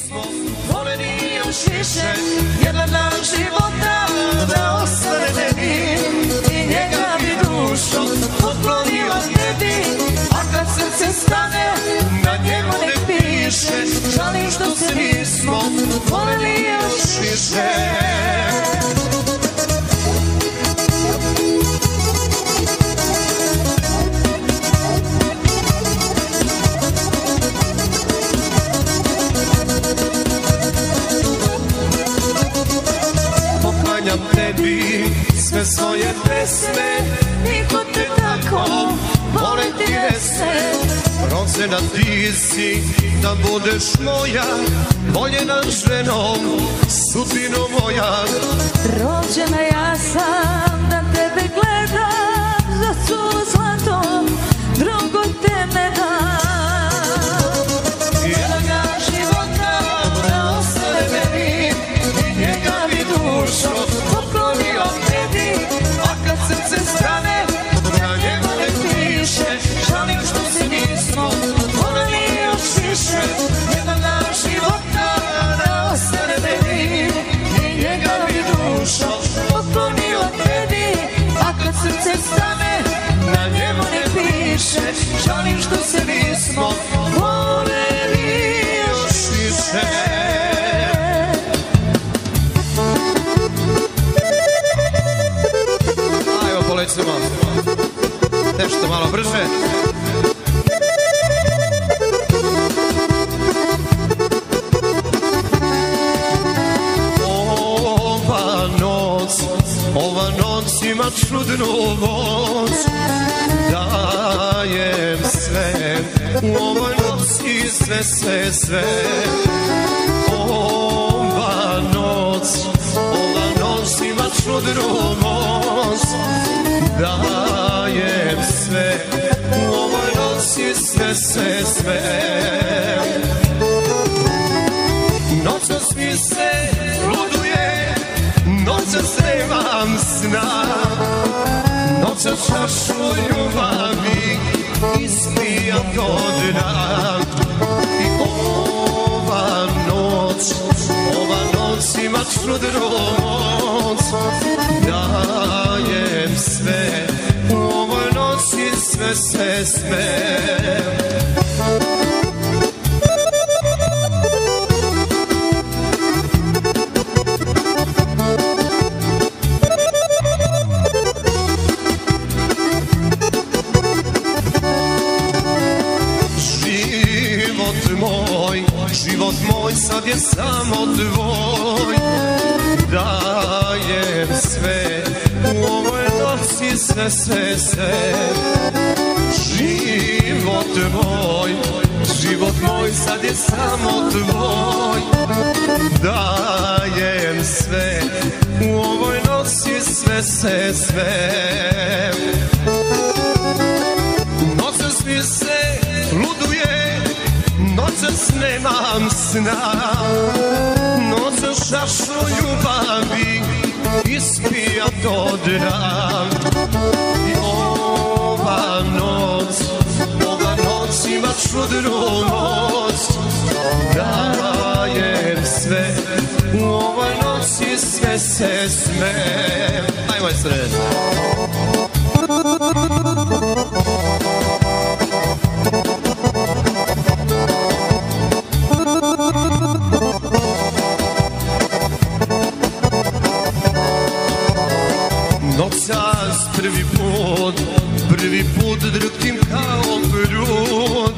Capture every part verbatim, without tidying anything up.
smo voljeni još više. Jedan dan života da ostane tebi i njega bi dušom poklonila tebi. A kad srce stane na njemu ne piše, žalim što se nismo voljeli još više. Poklanjam tebi sve svoje pesme, niko te tako voleti ne se. Rođena ti si da budeš moja, voljena ženom, sudbino moja. Rođena ja sam da tebe gledam, za su zlatom drugo te ne dam. Jednoga života da ostane meni i njega bi dušom poklonila tebi. A kad srce stane na njemu ne piše, žalim što se nismo voljeli još više. Jednoga života da ostane meni i njega bi dušom poklonila tebi. A kad srce stane na njemu ne piše, žalim što se nismo voljeli još više. Ajmo polecimo nešto malo brže. Ova noć, ova noć ima čudnu moć, dajem sve u ovoj noći, sve, sve, sve. Ova noć, ova noć ima čudnu moć, dajem sve u ovoj noći, sve, sve, sve. Noćas mi se luduje, noćas nemam sna, noćas čašu ljubavi ispijam do dna. I ova noć, ova noć ima čudnu moć, dajem sve u ovoj noći, sve, sve, sve. Život moj sad je samo tvoj, dajem sve u ovoj noći, sve, sve, sve. Život moj, život moj sad je samo tvoj, dajem sve u ovoj noći, sve, sve, sve. Noćas mi se luduje, noćas nemam sna, noćas čašu ljubavi ispijam do dna. I ova noć, ova noć ima čudnu moć, dajem sve u ovoj noći, sve, sve, sve. Aj moj sred. Noćas prvi put, prvi put drhtim kao prut.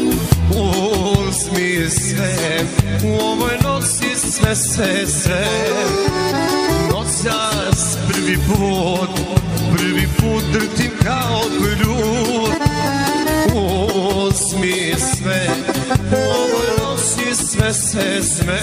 Uzmi sve u ovoj noći, sve, sve, sve. Noćas prvi put, prvi put drhtim kao prut. Uzmi sve u ovoj noći, sve, sve, sve.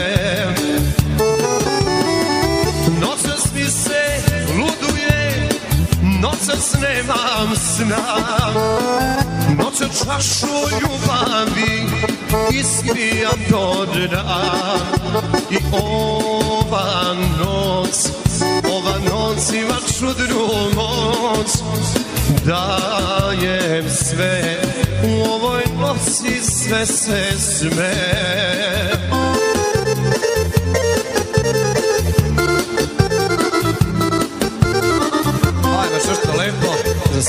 Noćas mi se luduje, noćas nemam sna, noćas čašu ljubavi ispijam do dna. I ova noć, ova noć ima čudnu moć, dajem sve u ovoj noći, sve, sve, sve.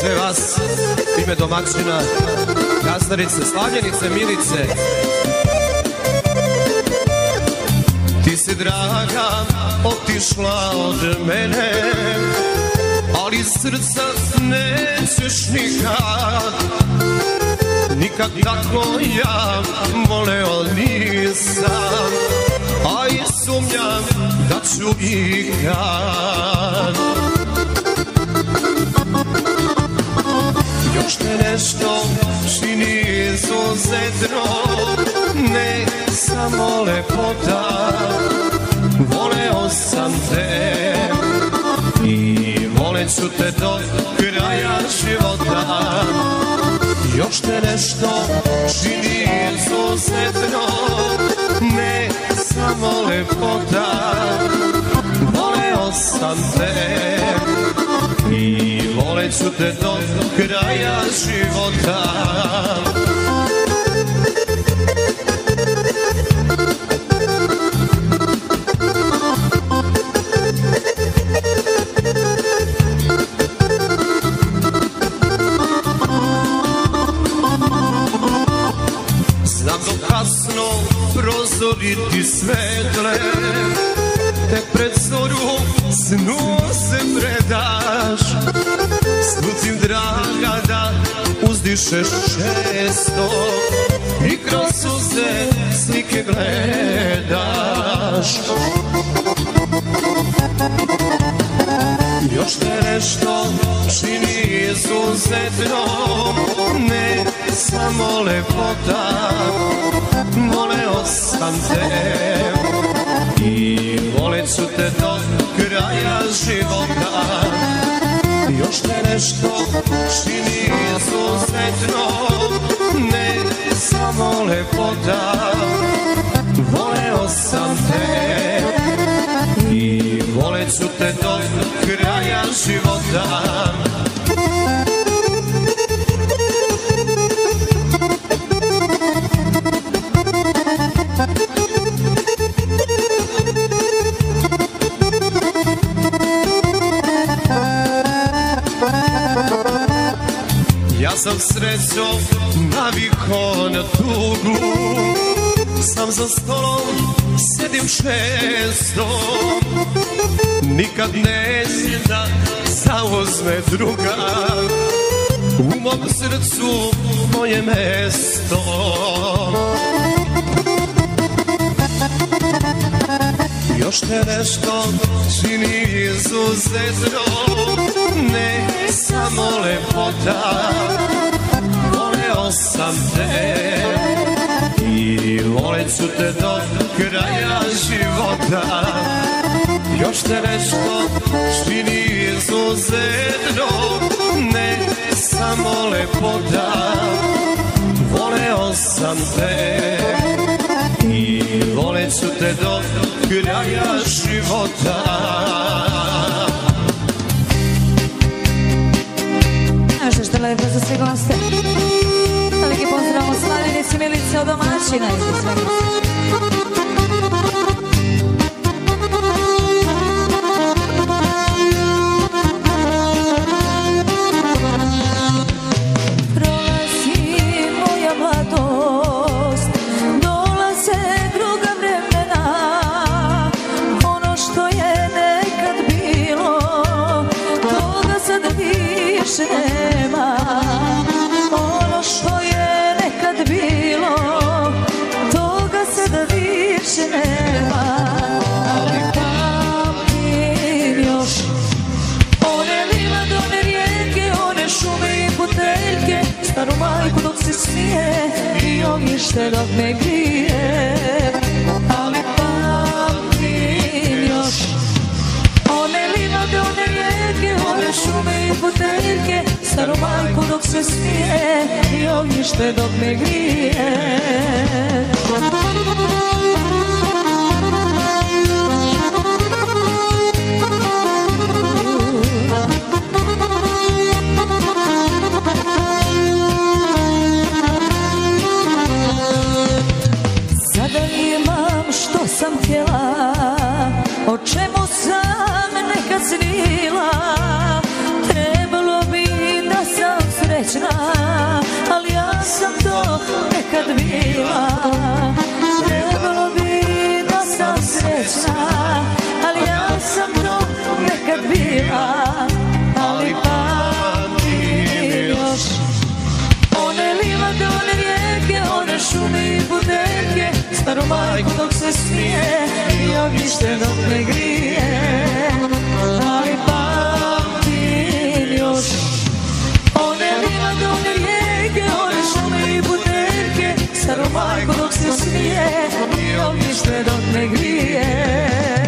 sve vas, ime domaćina, Gazdarice, Slavljenice, Milice. Ti si draga otišla od mene, ali srca nećeš nikad. Nikad tako ja voleo nisam, a i sumnjam da ću ikad. Još te nešto čini izuzetno, ne samo lepota. Voleo sam te i volet ću te do kraja života. Još te nešto čini izuzetno, ne samo lepota. Voleo sam te i volet ću te do kraja života. Znam do kasno prozori ti svetle, tek pred zoru snu se predaš. Slutim draga da uzdišeš često i kroz suze slike gledaš. Još te nešto čini izuzetno, ne samo lepota. Voleo sam te i volet ću te do kraja života. Još te nešto čini izuzetno, ne samo lepota. Voleo sam te i volet ću te do kraja života. Ja sam srećo navikao na tugu, sam za stolom sedim često. Nikad neće da zauzme druga u mom srcu moje mesto. Još te nešto čini izuzetno, ne samo lepota. Voleo sam te i volet ću te do kraja života. Još te nešto čini izuzetno, ne samo lepota. Voleo sam te i volet ću te do kraja života. Nešto što je lepo za sve goste. Veliki pozdravamo Slavljenici, Milice od domaćina i za sve goste. Nema ono što je nekad bilo, toga sada više nema. Ali pamtim još one livadone rijeke, one šume i puteljke, staru majku dok se smije i ognjište dok me grije. Ali pamtim još one livadone rijeke, one šume i puteljke, staru majku dok se smije i ognjište dok me grije. Sada imam što sam htjela, o čemu sam nekad snila. Trebalo bi da se bila. Trebalo bi da sam srećna, ali ja sam to nekad bila. Ali pamtim još one livade, one rijeke, one šume i budeljke, staru majku dok se smije i ognjište dok ne grije. Ali pamtim još one livade, one rijeke, one šume i budeljke, staru majku dok se smije i ognjište dok ne grije.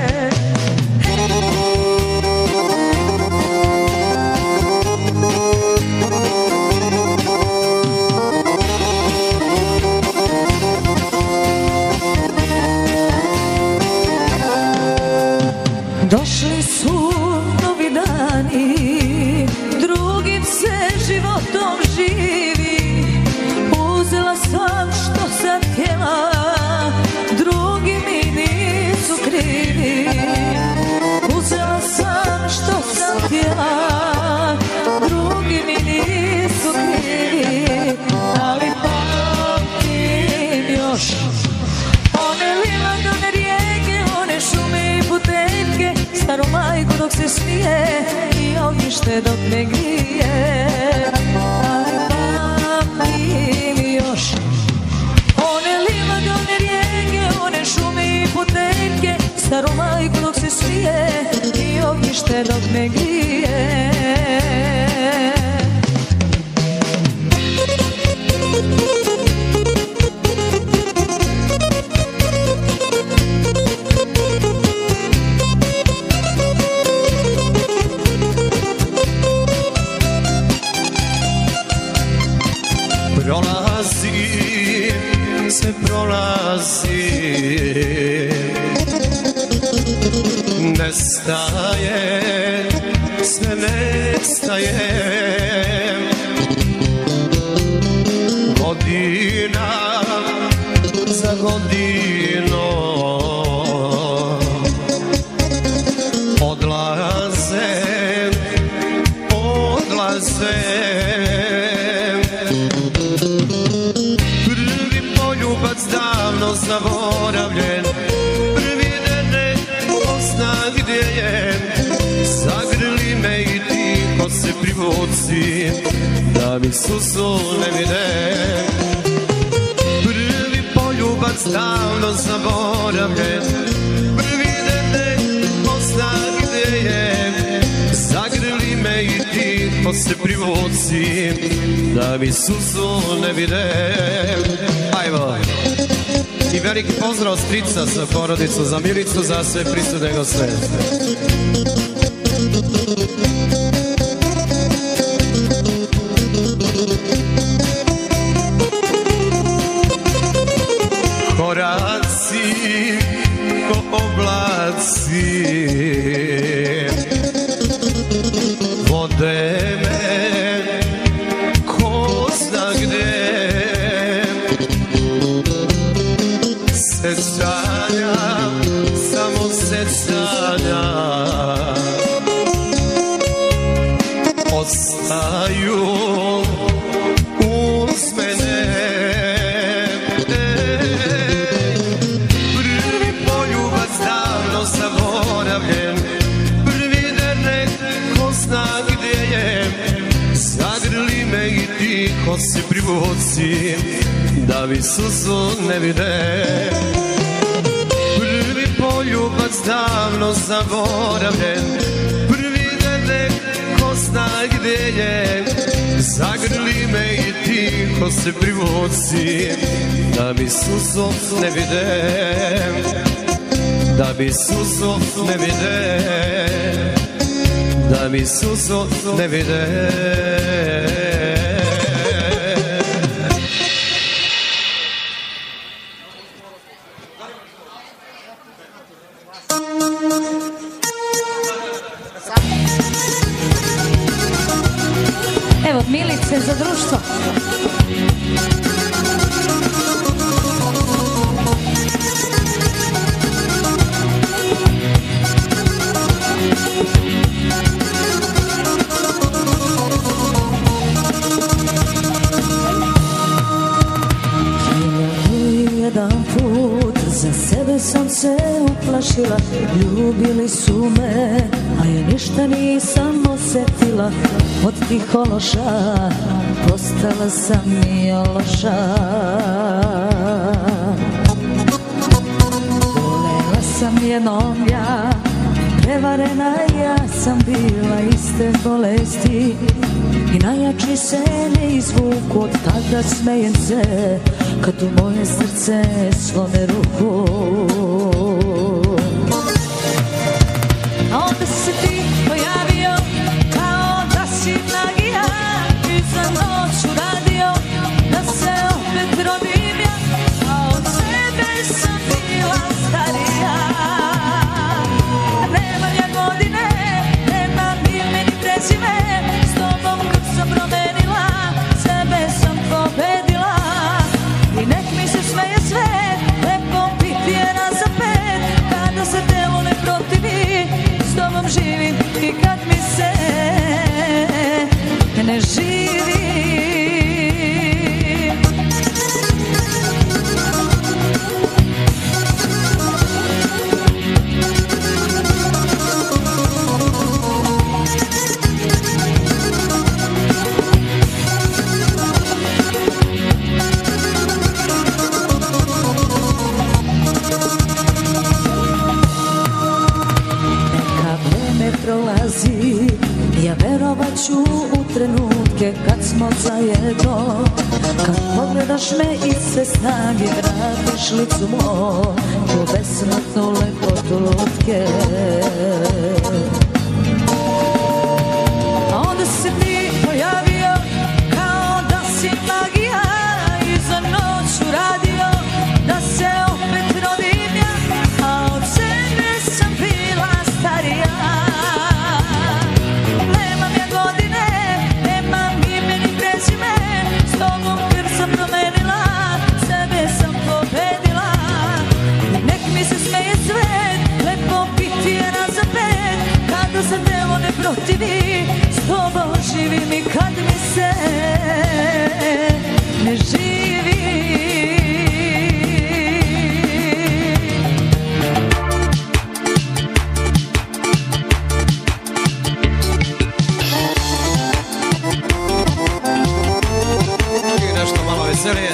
Došli su novi dani, drugim se životom živi. Uzela sam što sam htjela, drugi mi nisu krivi. Uzela sam što sam htjela, drugi mi nisu krivi. Ali pamtim još one livade, one rijeke, one šume i buteljke, staru majku dok se smije i ognjište dok ne grije. Ali pamtim još one livade, one rijeke, one šume i buteljke, staru majku dok se smije i ognjište dok ne grije. Prolazi, sve prolazi, nestaje, sve nestaje. Godina za godinom odlaze, odlaze. Davno zaboravljen, prvi dene Bosna gdje je. Zagrli me i tiho se privuci, da mi suzu ne vide. Prvi poljubac davno zaboravljen, prvi dene Bosna gdje je. Zagrli me i tiho se privuci, da mi suzu ne vide. Ajmo! I veliki pozdrav strica za porodicu, za Milicu, za sve prisutne goste. Koraci ko oblaci vode me ko zna gde. Sećanja, samo sećanja ostaju uz mene. Prvi poljubac davno zaboravljen, prvi dene ko zna gdje je. Zagrli me i tiho se privuci, da mi suzu ne vide. Prvi poljubac davno zaboravljen, prvi dene ko zna gdje je. Zagrli me i tiho se privuci, da mi suzu ne vide. Da mi suzu ne vide, da mi suzu ne vide. Evo, Milice za društvo. jedan put, za sebe sam se uplašila. Ljubili su me, a ja ništa nisam osjetila. Od tih ološa postala sam i ološa. Volela sam jednom ja, prevarena ja sam bila iste bolesti. I najjači se ne izvuku, od tada smejem se kad u moje srce slome ruku. A onda se ti pojavio kao da si magija i za noć uradio da se opet rodim ja, a od sebe sam bila starija. Nemam ja godine, nemam ime ni prezime, s tobom kad sam promenila, sebe sam pobedila. I nek mi se smeje sve, lepo biti je nas za pet, kada se telo ne protivi, s tobom živim i kad mi se ne živi. Prolazi, ja verovat ću u trenutke kad smo zajedno. Kad pogledaš me i sve snage vratiš licu moj, tu besmrtnu lepotu lutke. A onda se ti pojavio kao da si magija i za noć uradio da se opet rodim ja, a od sebe sam bila starija. Se telo ne protivi, s tobom živim i kad mi se ne živi. I nešto malo veselije.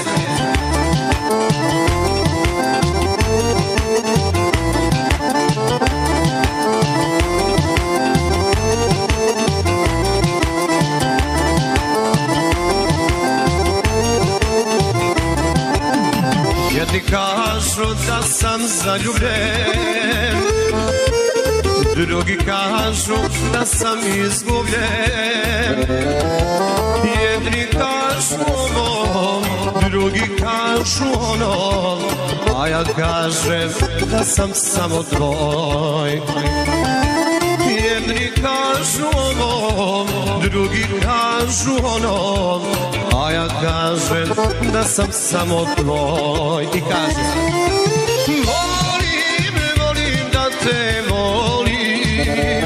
Jedni kažu da sam zaljubljen, drugi kažu da sam izgubljen. Jedni kažu ovo, drugi kažu ono, a ja kažem da sam samo tvoj. Jedni kažu ovo, drugi kažu ono, a ja kažem da sam samo tvoj. I kažem, volim, volim da te volim,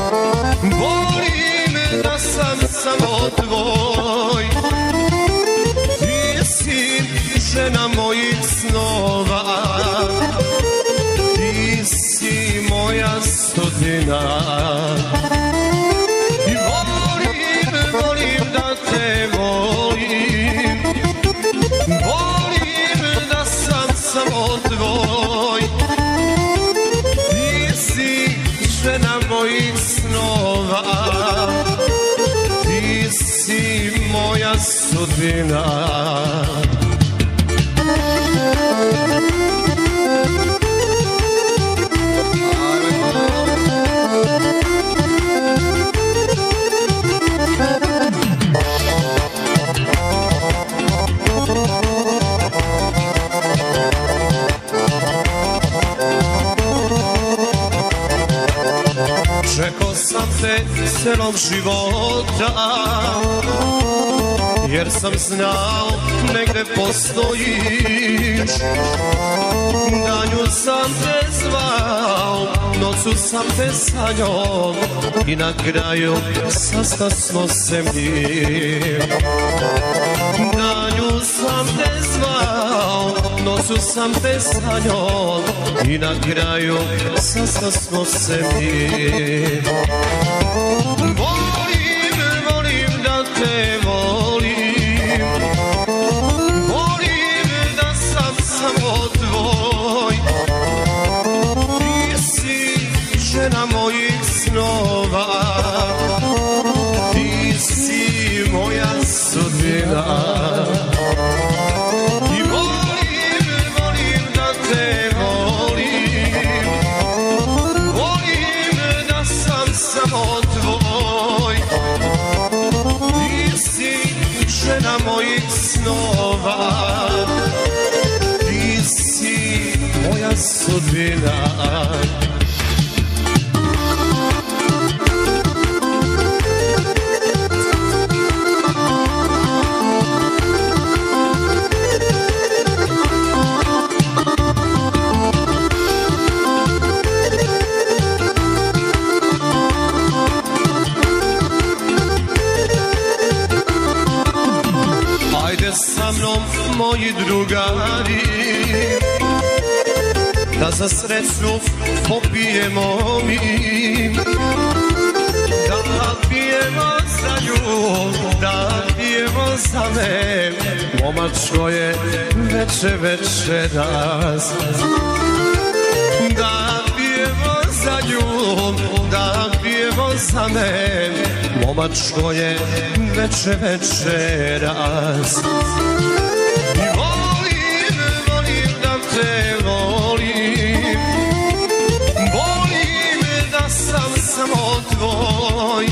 volim da sam samo tvoj. Ti si žena mojih snova, ti si moja sudbina. I volim, volim da te volim, volim da sam samo tvoj. Ti si žena mojih snova, ti si moja sudbina. Čekao sam te celog života, jer sam znao negde postojiš. Danju sam te zvao, noću sam te sanjao i na kraju sasta smo se mi. Danju sam te zvao, noću sam te sanjao i na kraju sastali smo se mi. Volim, volim da te volim, volim da sam samo tvoj. Ti si žena mojih snova, ti si moja sudbina. I volim, volim da te volim, volim da sam samo tvoj. Ti si žena mojih snova, ti si moja sudbina. Sa mnom moji drugari, da za sreću popijemo mi, da pijemo za nju, da pijemo za me. Momačko je veče večeras, da pijemo za nju, da pijemo za me. Momačko je veče večeras. I volim, volim da te volim, volim da sam samo tvoj.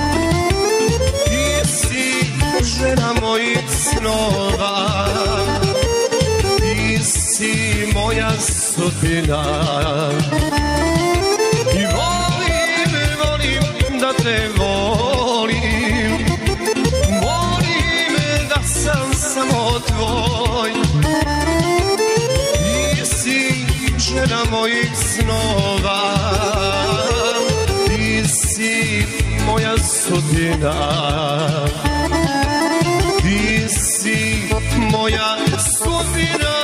Ti si žena mojih snova, ti si moja sudbina. I volim, volim da te volim, volim da sam samo tvoj. Ti si žena mojih snova, ti si moja sudbina. Ti si moja sudbina.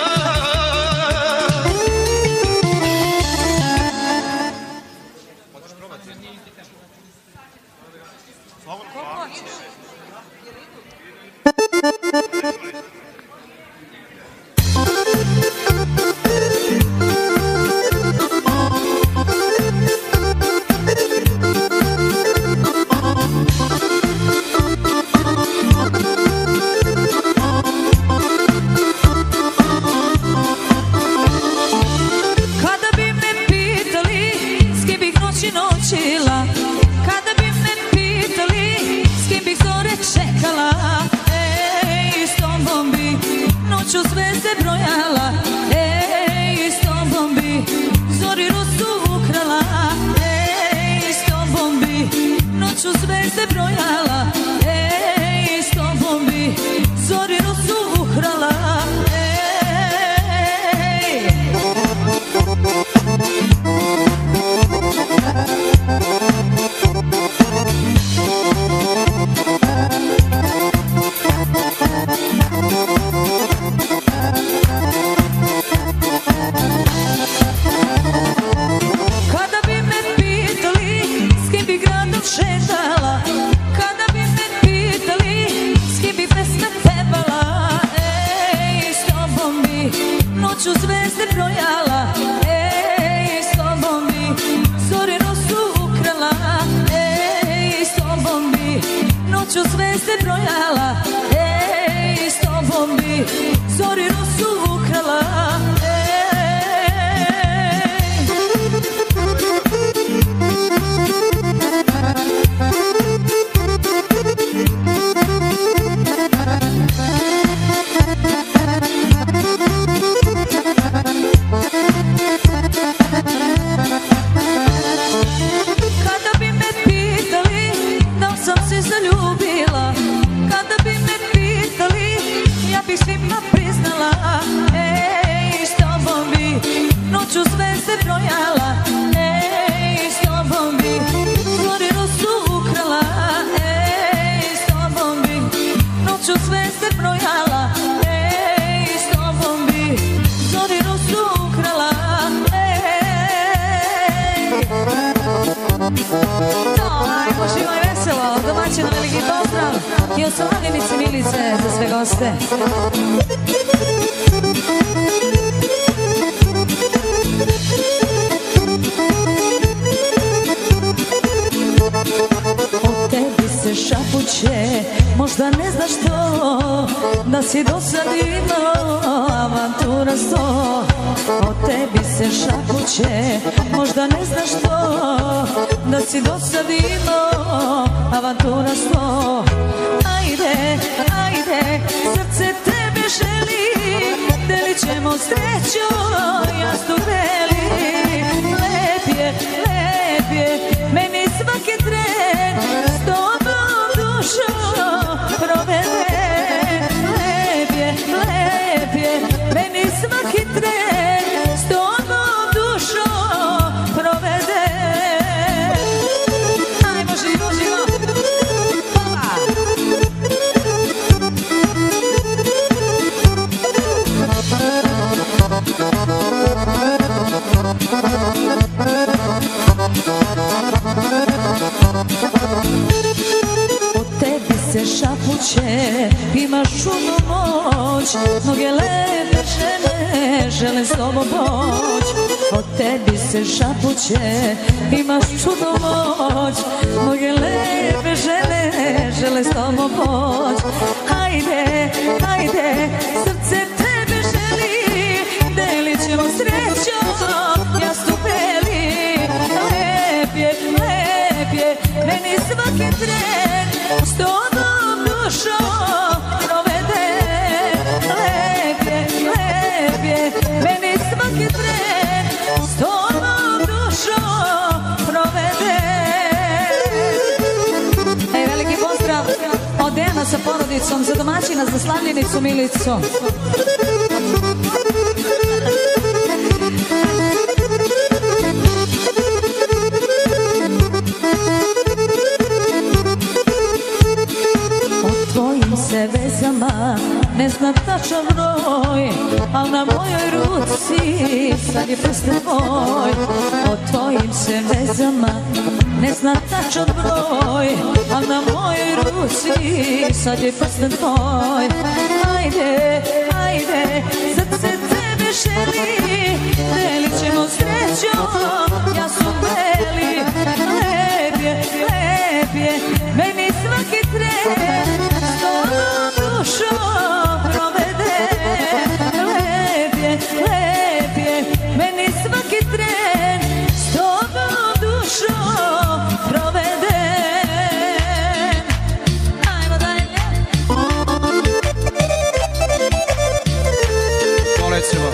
Ajmo, živo i veselo, domaćina veliki pozdrav i od Slavljenice Milice za sve goste. O tebi se šapuće, možda ne znaš to, da si do sad imao avantura sto. O tebi se šapuće, možda ne znaš to, da si do sad imao avantura sto. Ajde, ajde, srce tebe želi, delit ćemo sreću, jasno veli. Lep je, lep je, meni svaki tren s tobom dušo provede. Lep je, lep je, meni svaki tren s tobom dušo provede. Ajmo, živo, živo. Hola. O tebi se šapuće, imaš čudnu moć, mnoge lepe žene žele s tobom poć. O tebi se šapuće, imaš čudnu moć, mnoge lepe žene žele s tobom poć. Hajde, hajde, srce tebe želi, delit ćemo sreću, jasno veli. Lep je, lep je, meni svaki tren s tobom dušo provede. Lep je, lep je, meni svaki tren s tobom dušo provede. Ej, veliki pozdrav od Dejana sa porodicom, za domaćina, za Slavljenicu Milicu. Se vezama ne znam tačan broj, al na mojoj ruci sad je prsten tvoj. O tvojim se vezama ne znam tačan broj, al na mojoj ruci sad je prsten tvoj. Ajde, ajde, srce tebe želi, delit ćemo sreću, ja su veli. Lep je, lep je, meni svaki tren s tobom dušo provede. Lep je, lep je, meni svaki tren s tobom dušo provede. Ajmo dalje. Polecimo.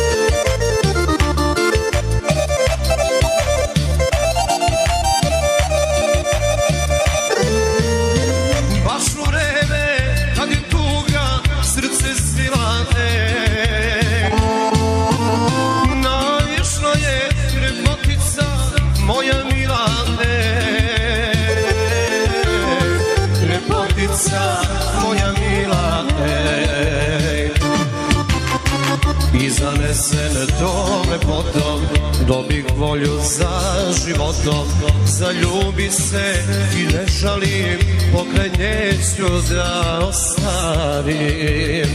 Moja mila, ej. I zanesen tome potom, dobih volju za životom. Zaljubi se i ne žalim, pokraj nje ću da ostarim.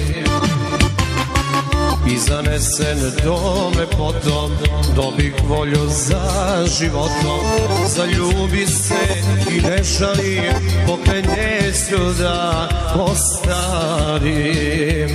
I zanesen tome potom, dobih volju za životom. Zaljubi se i ne žalim, pokraj nje ću da ostarim.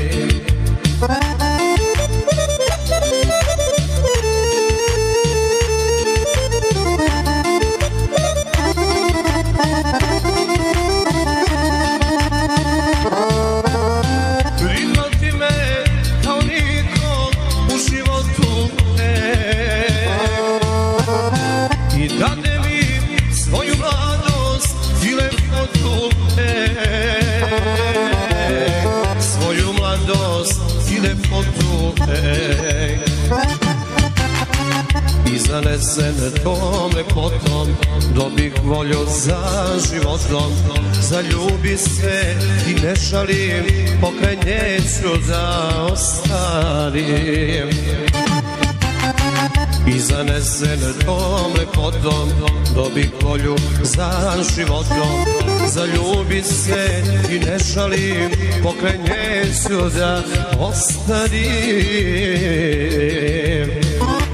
I zanesen tome potom, dobih volju za životom. Zaljubi se i ne žalim, pokraj nje ću da ostarim. I zanesen tom lepotom dobi kolju za životom. Zaljubi se i ne žalim, pokraj nje ću da ostarim.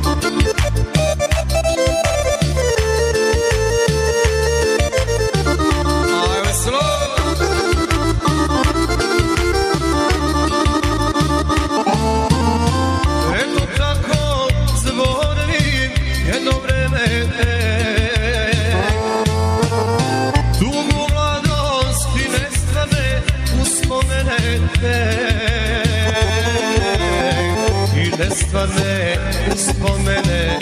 Nestvarne spomene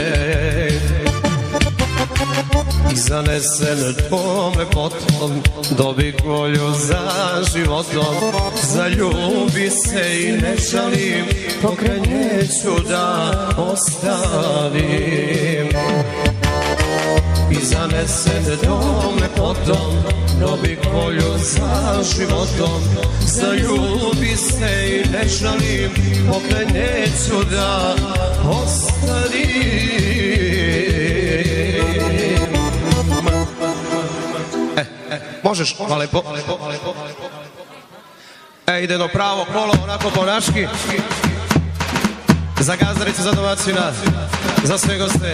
i zanesen tom lepotom dobi kolju za životom. Zaljubi se i ne žalim, pokraj nje ću da ostavim. I zanesen tom lepotom dobi kolju za životom. Zaljubi se i ne žalim, pokraj nje ću da ostarim. E, e, možeš, hvala lepo. E, ide jedno pravo kolo, onako po naški. Za gazdaricu, za domaćina, za sve goste.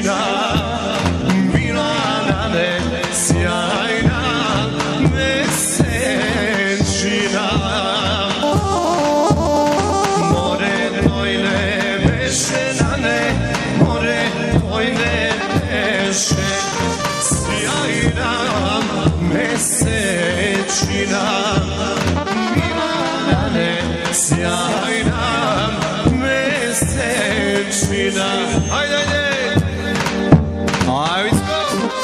sjajna, Milanane, sjajna mesečina. More dojne veše nane, more dojne veše, sjajna mesečina. Milanane, sjajna mesečina. Ajde, ajde! Ajde, let's go!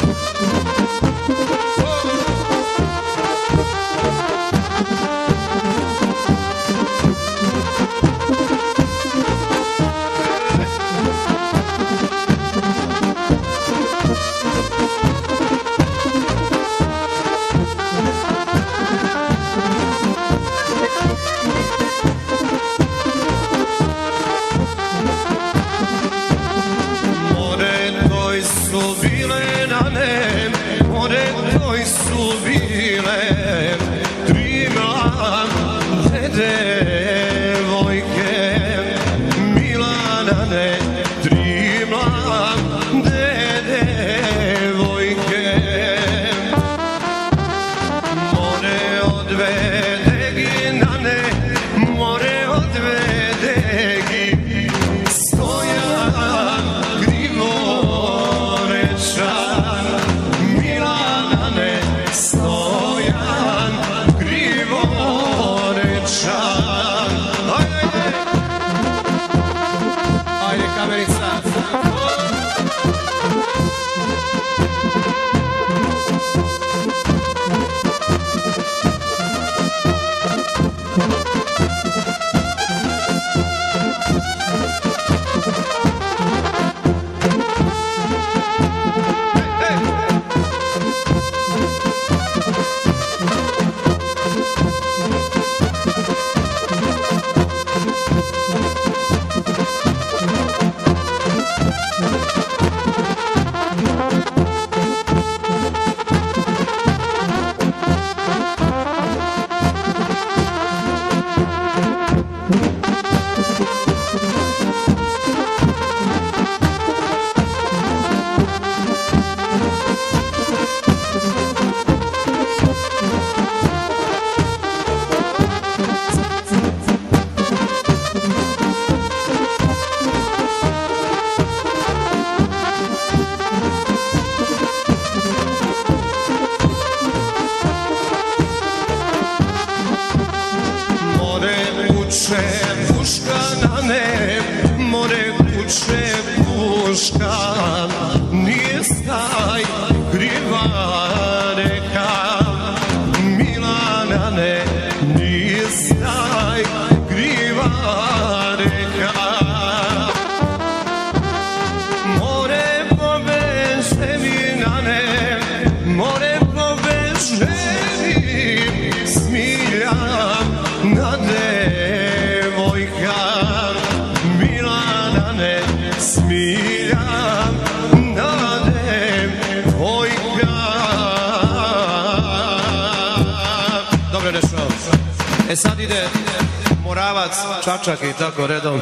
Sad ide Moravac, Čačak i tako redom.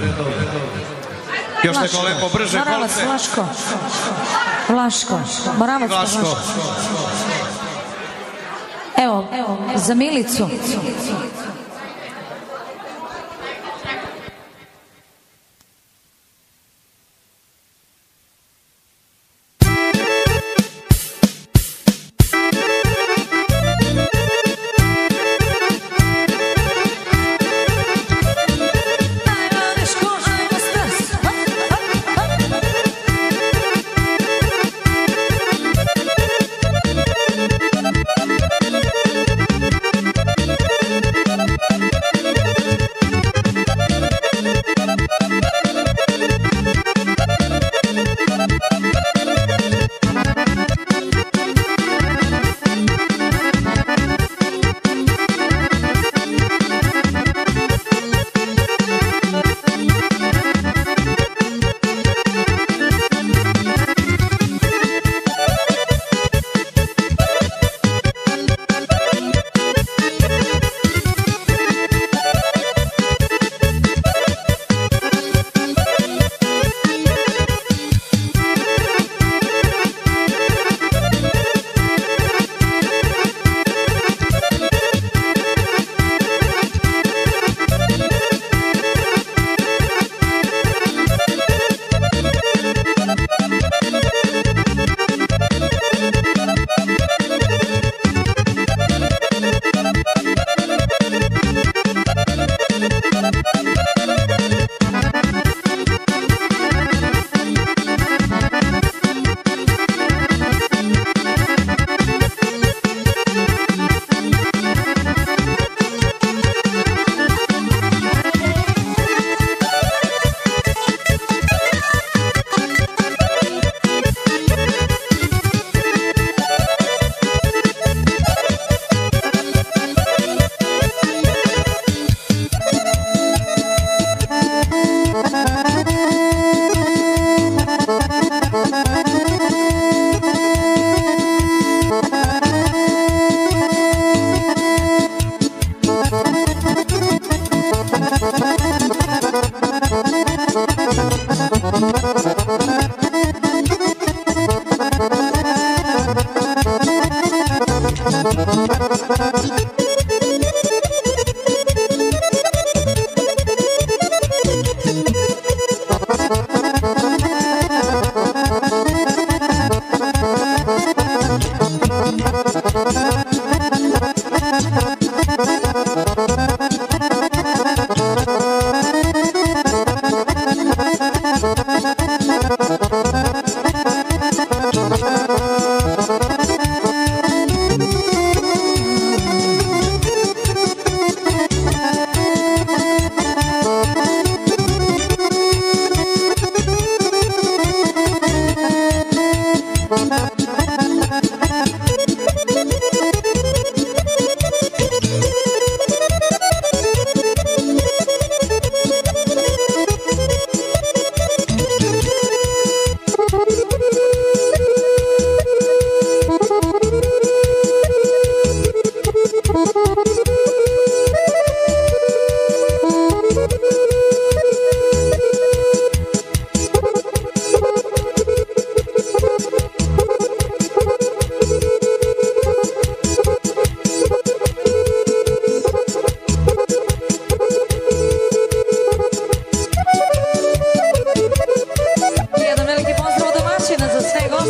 Još neko lepo brže kolce. Moravac, Vlaško. Vlaško. Moravac, Vlaško. Evo, za Milicu. We'll be right back.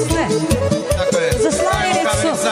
sve. Tako je. Za Slavljenicu.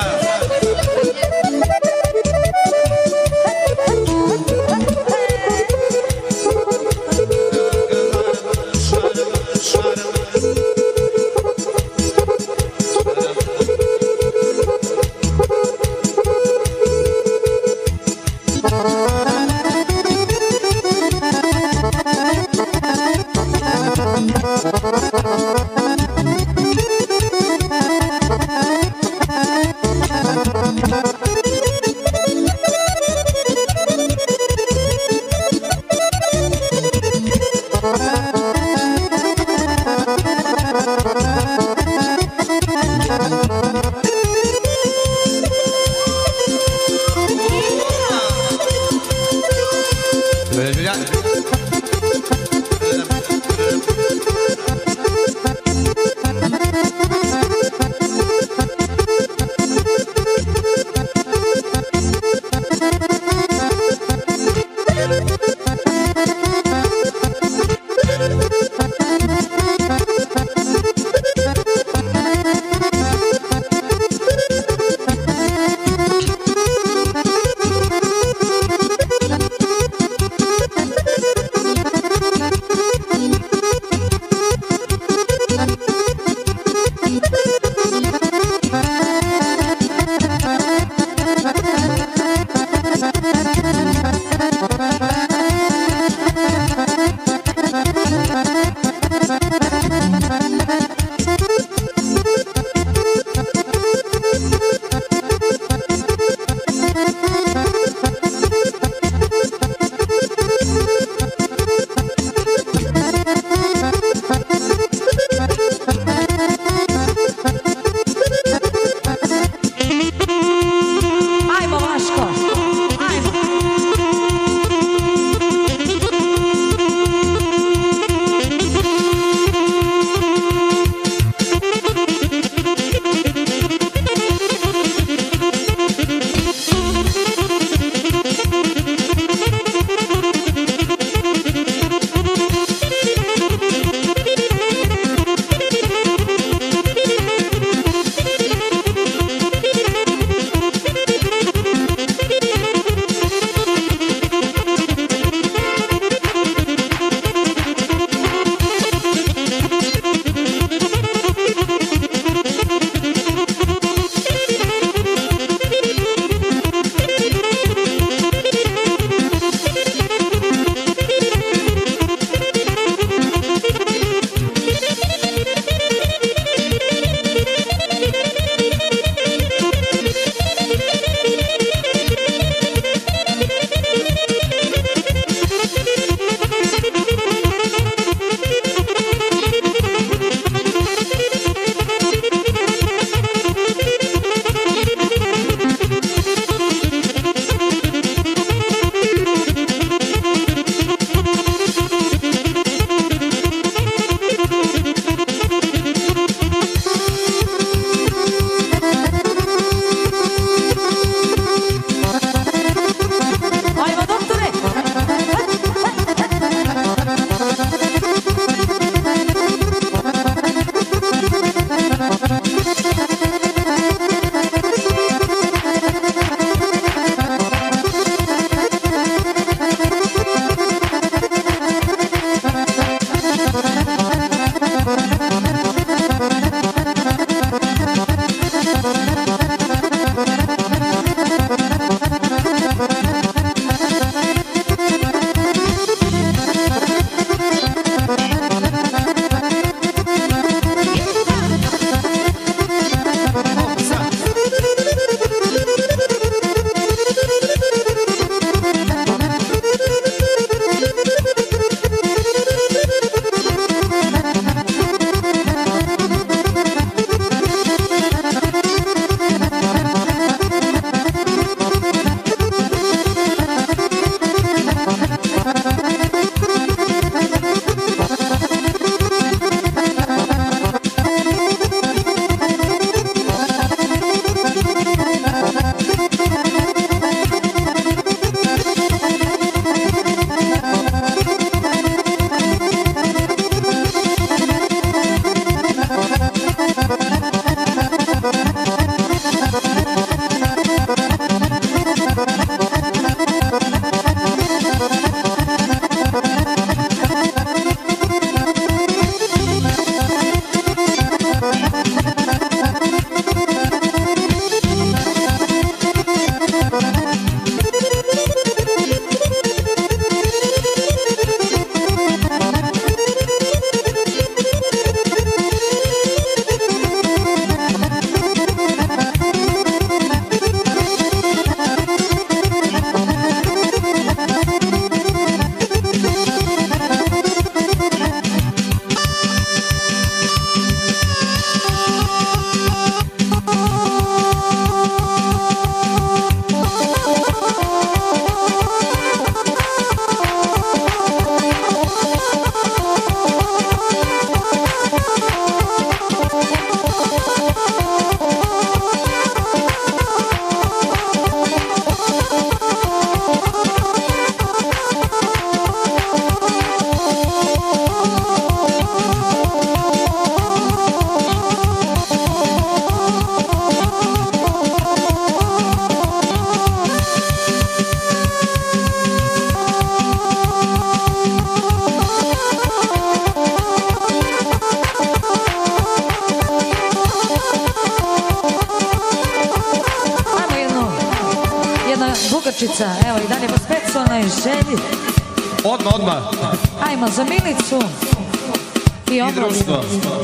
Bukočica, evo i dalje po specijalnoj želji. Odmah, odmah. Ajmo za Milicu i I društvo.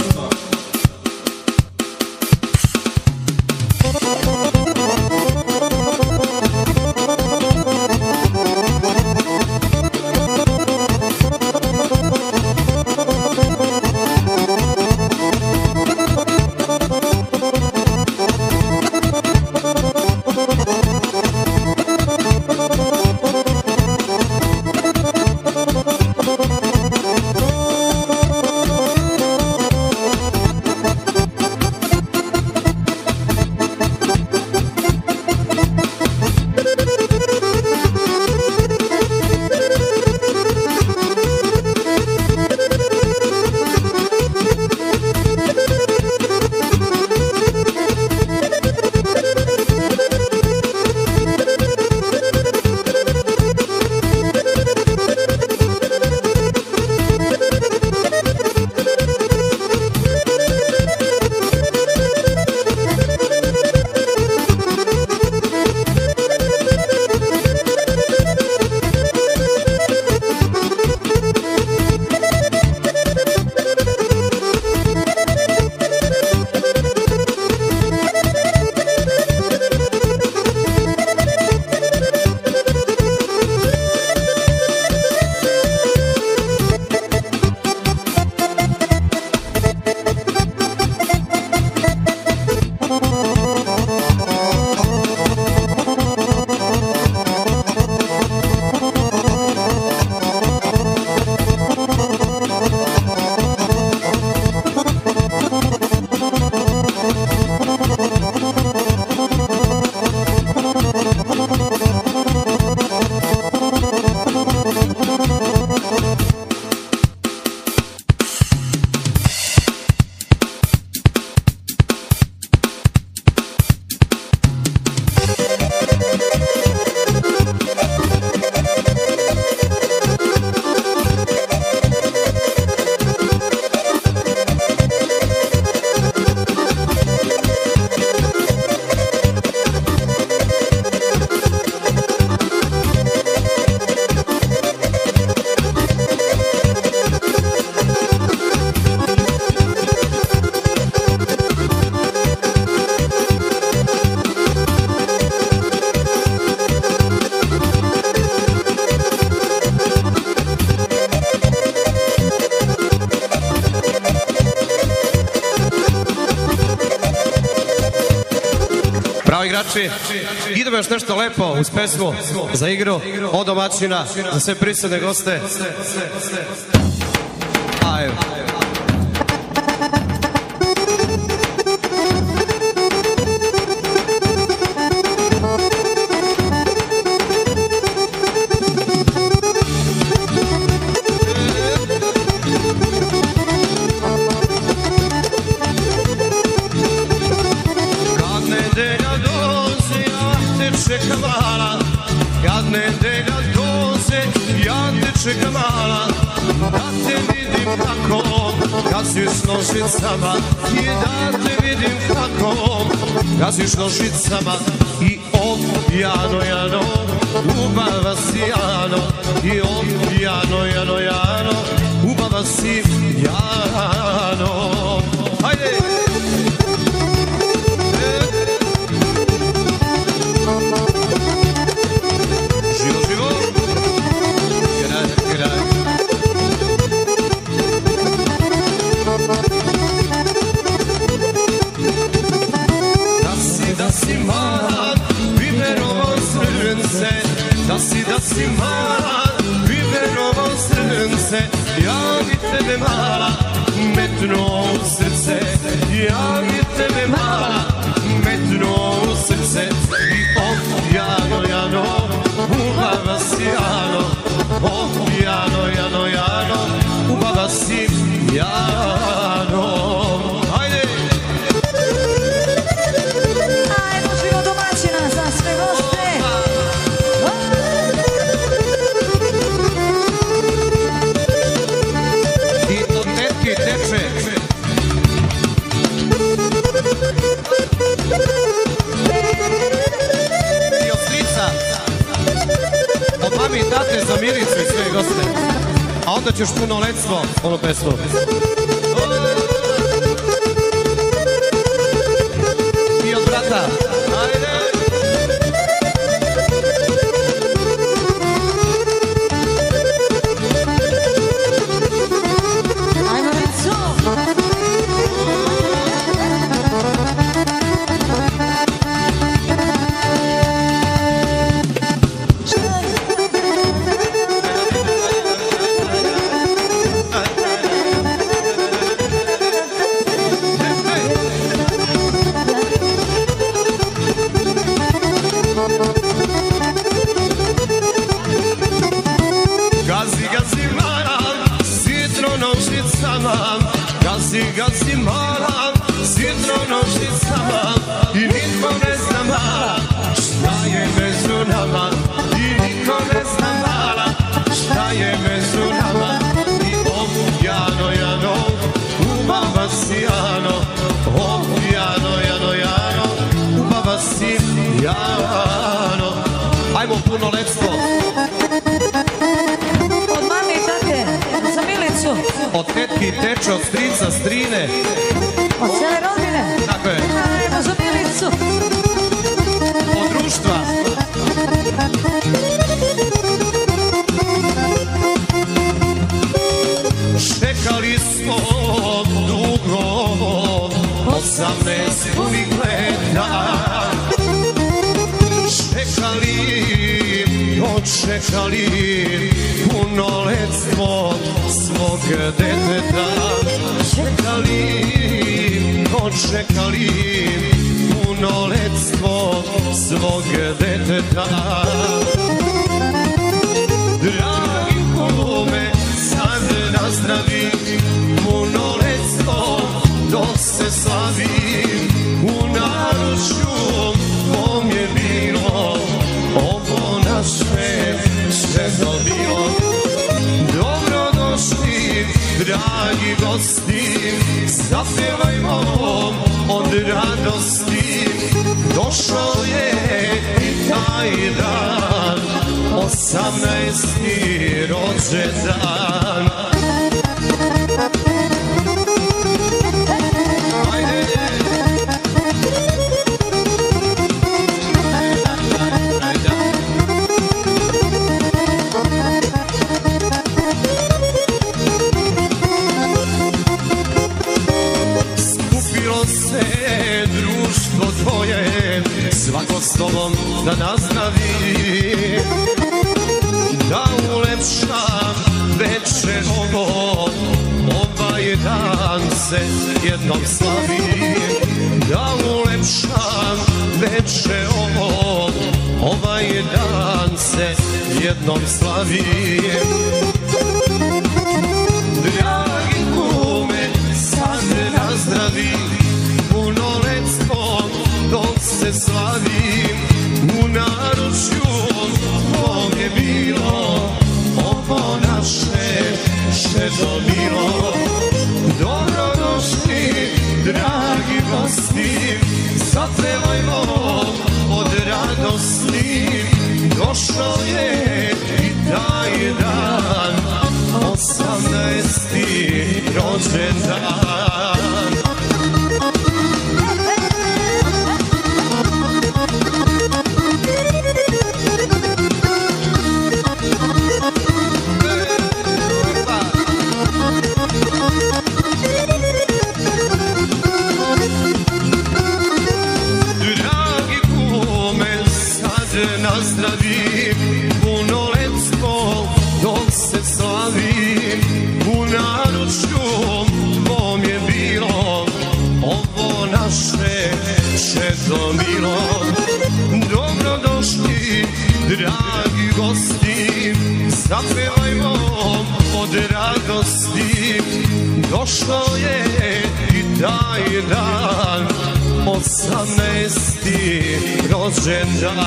Igrači, idemo još nešto lepo uz pesmu za igru od domaćina za sve prisutne goste. Ajde. Kad nedelja dođe, ja te čekam mala, da te vidim kako, kad si s nožicama, i da te vidim kako, kad si s nožicama, i opijano, jano, ubava si jano, i opijano, jano, jano, ubava si jano. Hajde! Da si mala, biberovo srce, da si, da si mala, biberovo srce, ja bi tebe mala, metno u srce, ja bi tebe mala, metno u srce, i oh, jano, jano, ubava si jano, oh, jano, jano, jano, ubava si jano. Miricu i sve goste. A onda ćeš punoletstvo, onu pesmu. I od brata. Ajde! Ajmo Mico! Gazi, gazi mala, sidro nožicama i niko ne zna mala šta je među nama. I niko ne zna mala šta je među nama. I opijano, jano, u baba si jano. Opijano, jano, jano, u baba si jano. Ajmo punoletstvo. Od mame i tate, za Milicu. Od tetki, teče, od strica, strine. Od cijele rodine. Tako je. Ajmo za Milicu. Od društva. Čekali smo dugo, osamnaest punih leta. Čekali, dočekali punoletstvo svog deteta. Čekali, dočekali punoletstvo svog deteta. Dragi kume, sad nazdravi punoletstvo dok se slavi. U naručju kom je bilo ovo naše što bilo. Dobrodošli, dragi gosti, zapjevajmo od radosti. Došao je i taj dan, osamnaesti rođendan. Svako s tobom da nazdravi, da ulepšam večer ovo. Ovaj dan se jednom slavi, da ulepšam večer ovo. Ovaj dan se jednom slavi. Dragi kume, sad nazdravi punoletstvo dok se slavi. U naručju kom je bilo ovo naše što bilo. Dobrodošli, dragi gosti, zapevajmo od radosti. Došao je i taj dan, osamnaesti rođendan. Nazdravi punoletstvo dok se slavi. U naručju kom je bilo ovo naše što bilo. Dobrodošli, dragi gosti, zapevajmo od radosti. Došao je i taj dan, osamnaesti rođendan.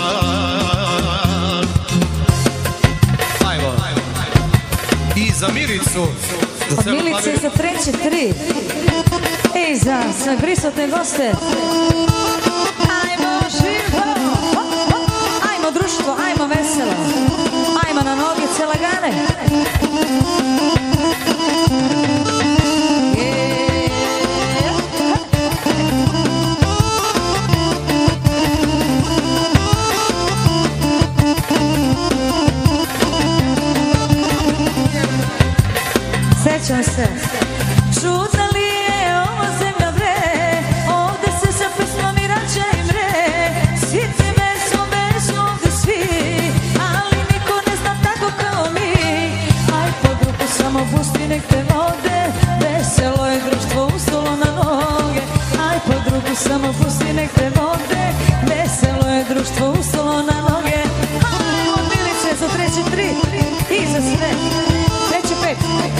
Ajmo. I za Miricu. Od Milice za treće tri. I za sve prisutne goste. Ajmo živo. Ajmo društvo, ajmo veselo. Ajmo na noge pusti nek te vode. Veselo je društvo ustalo na noge. Ajmo Milice za treći tri i za sve. Treći pet.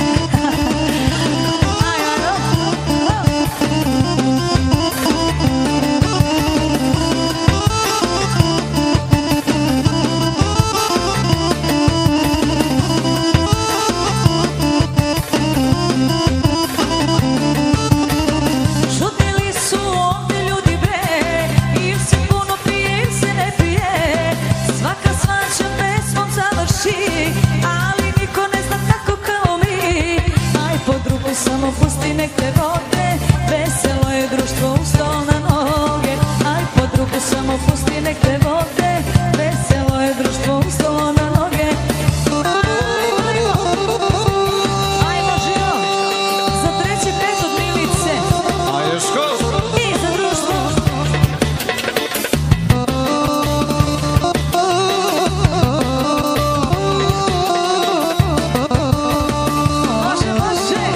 Samo pusti nek te vode, veselo je društvo ustalo na noge. Aj pod ruku samo pusti nek te vode, veselo je društvo ustalo na noge. Ajmo živo, za treći pet od Milice. A još ko? I za društvo. Može, može.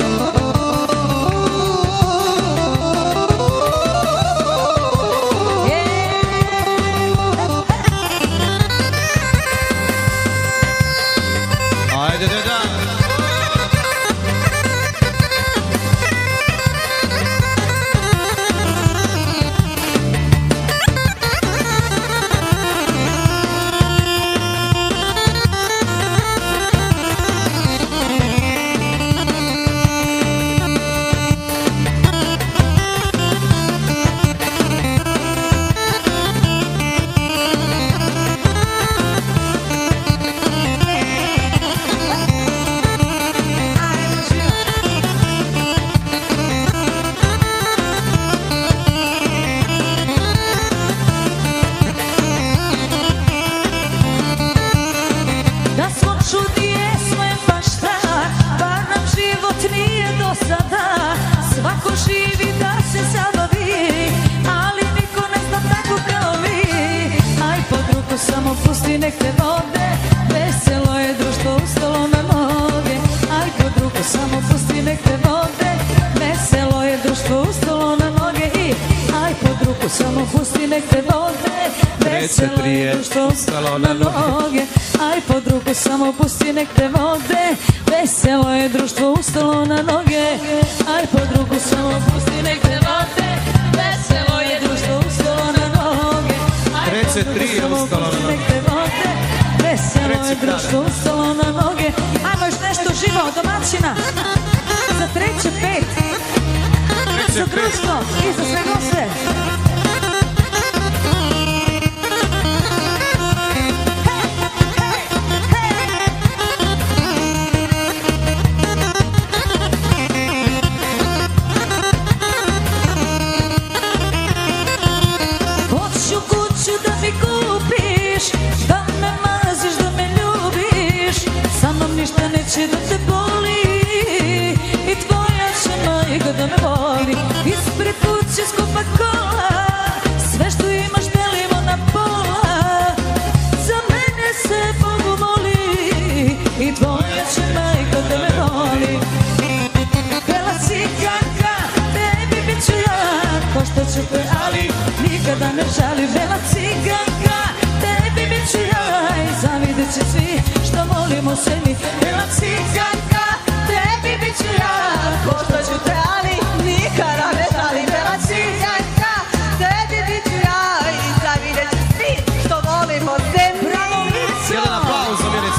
Ajde, deda. Svako živi da se zabavi, ali niko ne zna tako kao vi. Aj pod ruku samo pusti nek te vode, veselo je društvo ustalo na noge. Aj pod ruku samo pusti nek te vode, veselo je društvo ustalo na noge. I aj pod ruku samo pusti nek te vode, veselo je društvo ustalo na noge. Aj pod ruku samo pusti nek te vode, veselo je društvo ustalo na noge. Aj pod ruku samo pusti nek te vode, veselo je društvo ustalo na noge. Aj pod ruku samo pusti nek te vode, veselo je društvo ustalo na noge. Ajmo još nešto živo od domaćina. Za treće pet. Za društvo i za sve goste. Ništa neće da te boli i tvoja će majka da me voli. Ispred kuće skupa kola, sve što imaš delimo na pola. Za mene se Bogu moli i tvoja će majka da me voli. Bela ciganka, tebi bit ću ja, košta ću te ali nikada ne žali. Bela ciganka, tebi bit ću ja i zavidjet će svi što volimo se mi. Bela ciganka, tebi bit ću ja, košta ću te ali nikada ne žali. Bela ciganka, tebi bit ću ja i zavidjet će svi što volimo se mi. Bravo Milico! Jedan aplauz za Milicu.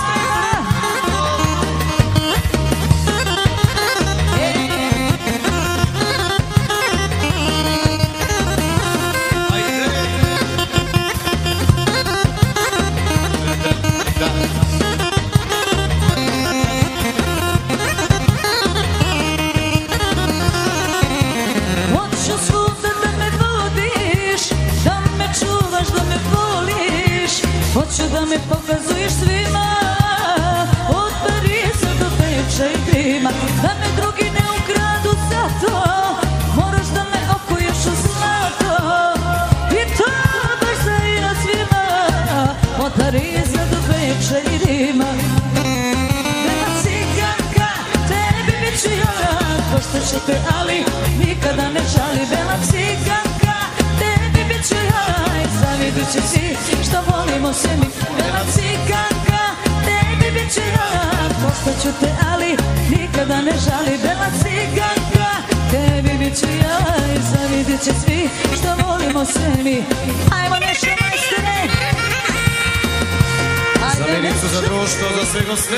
Hoću da me pokazuješ svima, od Pariza do Beča i Krima. Da me drugi ne ukradu zato, moraš da me okuješ u zlato. I to baš za svima, od Pariza do Beča i Rima. Bela ciganka, tebi bit ću ja, košta ću te ali nikada ne žali. Bela ciganka, volimo se mi. Bela ciganka, tebi bit ću ja. Postaću te, ali nikada ne žali. Bela ciganka, tebi bit ću ja. I zavidit će svi što volimo se mi. Ajmo nešto majstore. Za Milicu, za društvo, za sve goste.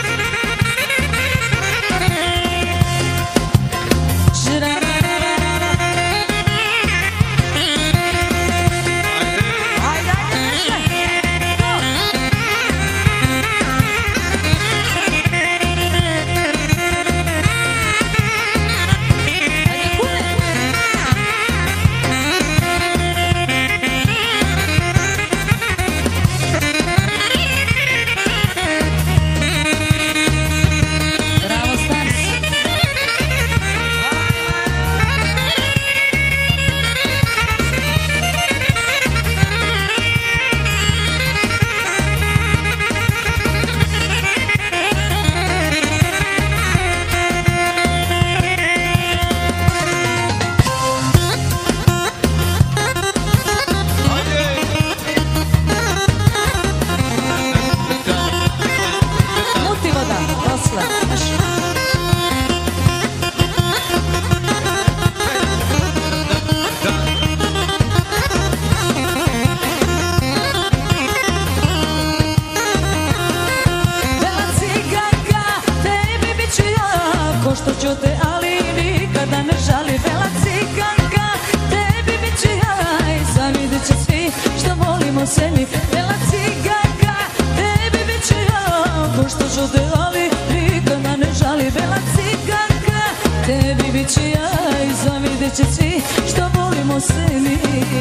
Što ću te, ali nikada ne žali. Bela ciganka, tebi bit ću ja. I zavidit će svi što volimo se mi. Bela ciganka, tebi bit ću ja. Ko što ću te, ali nikada ne žali. Bela ciganka, tebi bit ću ja. I zavidit će svi što volimo se mi.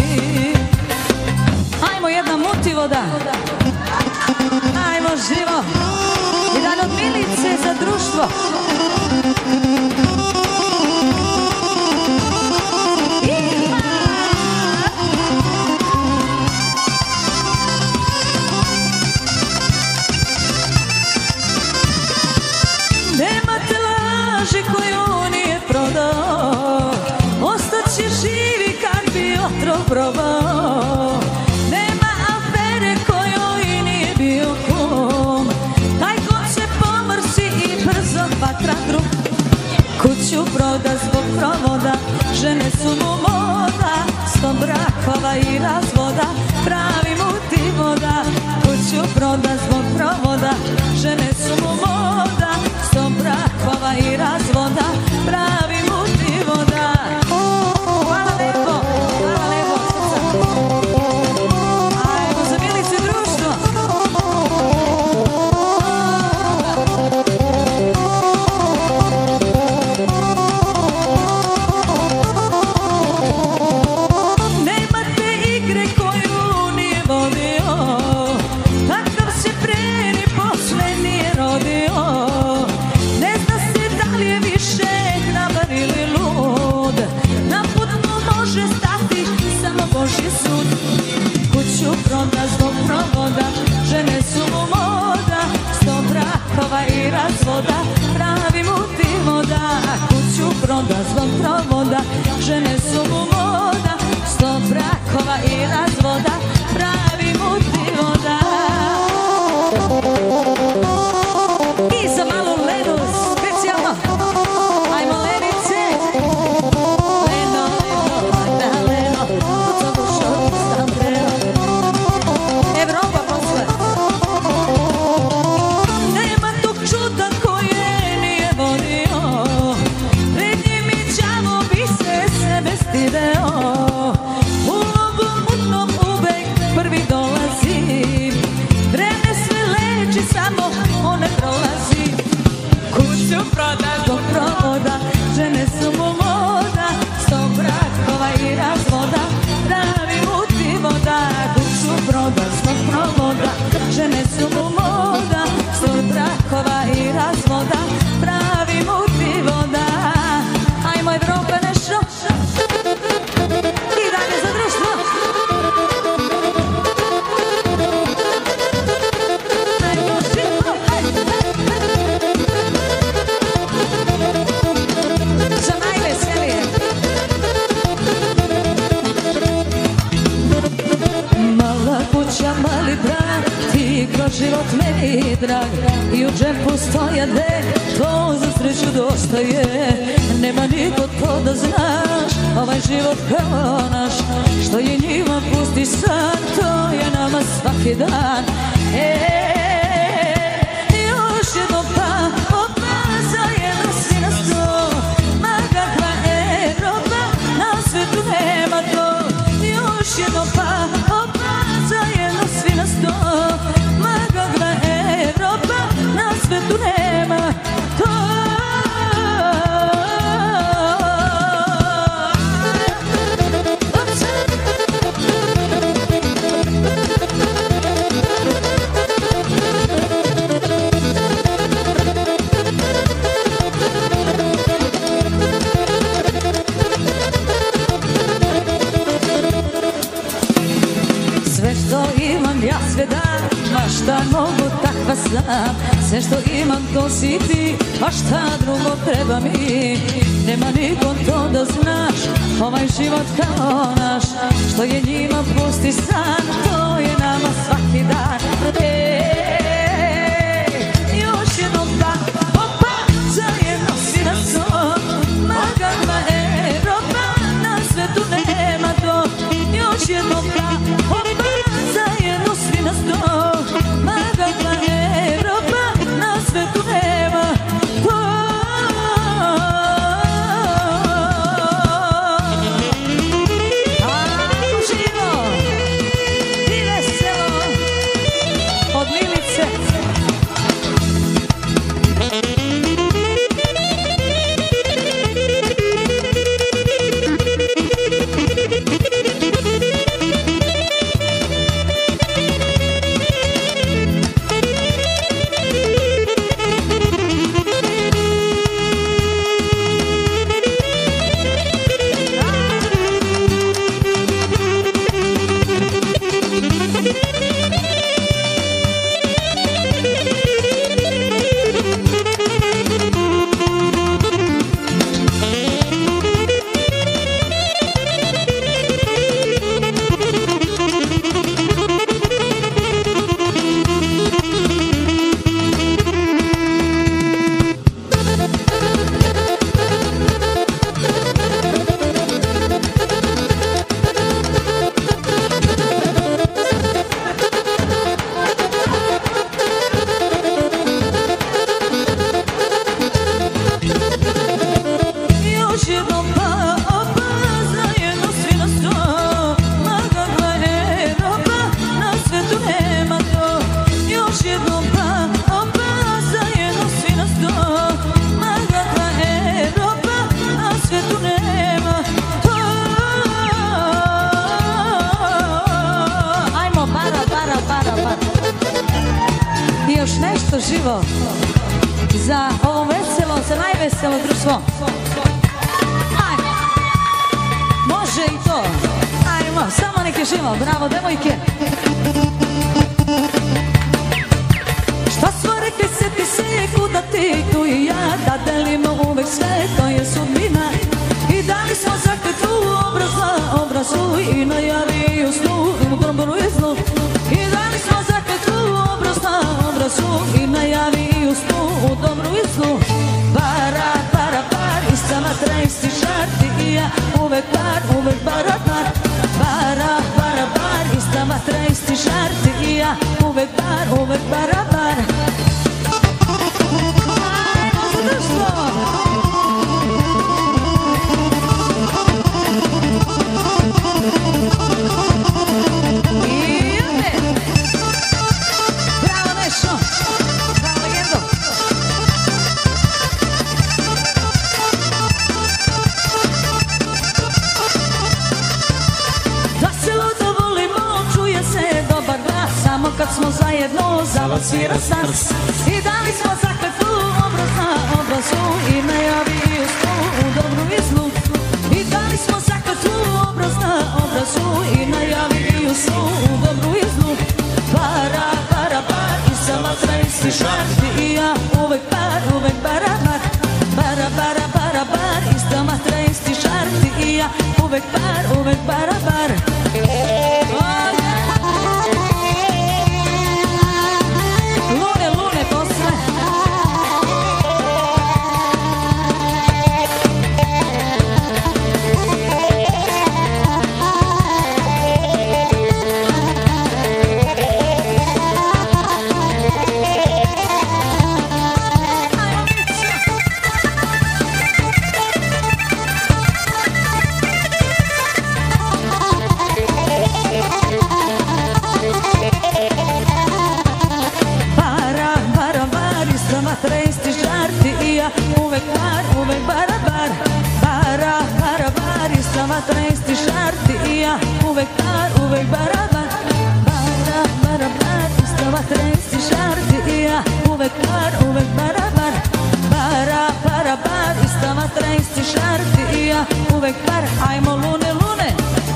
Ajmo jedna mutivoda. Ajmo živo. Jedan od Milice za društvo. Nema te laži koju nije prodao, ostaće živi kad bi otrov probao. Nema afere kojoj nije bio kum, taj ko se pomrsi i brzo vatra drug. Kuću proda zbog provoda, žene su mu moda, sto brakova i razvoda, pravi mutivoda. Kuću proda zbog provoda, žene su mu moda, sto brakova i razvoda, pravi mutivoda. Hvala lepo, hvala lepo srca. Ajmo za Milicu i društvo. Nema te igre koju nije vodio, takav se pre ni posle nije rodio. Ne zna se da li je više hrabar ili lud, na put mu može stati samo Božji sud. Kuću proda zbog provoda, žene su mu moda, sto brakova i razvoda, pravi mutivoda. Kuću proda zbog provoda, žene su mu moda, sto brakova i razvoda, pravi mutivoda. I za malu Lenu specijalno. Ajmo Lenice. Leno, Leno, Magda, Leno, to bušo, stam drag i u džepu stojade, to za sreću dosta je. Nema niko to da znaš, ovaj život kao naš, što je njima pusti san, to je nama svaki dan. Eee, još jedno pa, opa, zajedno svi na sto, ma kakva Evropa, na svetu nema to. Još jedno pa, opa, zajedno svi na sto, ma kakva Evropa, na svetu nema to. Ja sve dam, ma šta mogu takva sam. Sve što imam to si ti, a šta drugo treba mi. Nema nikom to da znaš, ovaj život kao naš, što je njima pusti san, to je nama svaki dan. Ej, još jednom pa, opa, zajedno svi na sto, ma kakva Evropa, na svetu nema to. Još jednom pa, opa, zajedno svi na sto, ma kakva Evropa, na svetu nema to. Ajmo živo i veselo od Milice. Živo za ovo veselo, za najveselo društvo. Ajmo, može i to. Ajmo, samo neke živo, bravo devojke. Šta smo rekli, sjeti se kuda ti, tu i ja, da delimo uvek sve, to je sudbina. I dali smo zakletvu obraza, obrazu i najavi u snu, u gromboru i zlu. I dali smo zakletvu obraza, obrazu i najavi u snu, u dobru i zlu. Para, para, par, i sama trajsti žarti i ja, uvek par, uvek para, par. Para, para, par, i sama trajsti žarti i ja, uvek par, uvek para, par. Ajmo za društvo! Kad smo zajedno, zavod svira sas. I dali smo zakletvu obraza, obrazu i najavi u snu, u dobru i zlu. I dali smo zakletvu obraza, obrazu i najavi u snu, u dobru i zlu. Para, para, par, i sama trajsti žarti i ja, uvek par, uvek para, par. Para, para, para, par, i sama trajsti žarti i ja, uvek par, uvek para, par. Lune, lune, uvek par, uvek barabar. Bara, barabar, ista vatra, isti žarti i ja. Uvek par, uvek barabar. Bara, barabar, ista vatra, isti žarti i ja. Uvek par, ajmo lune, lune.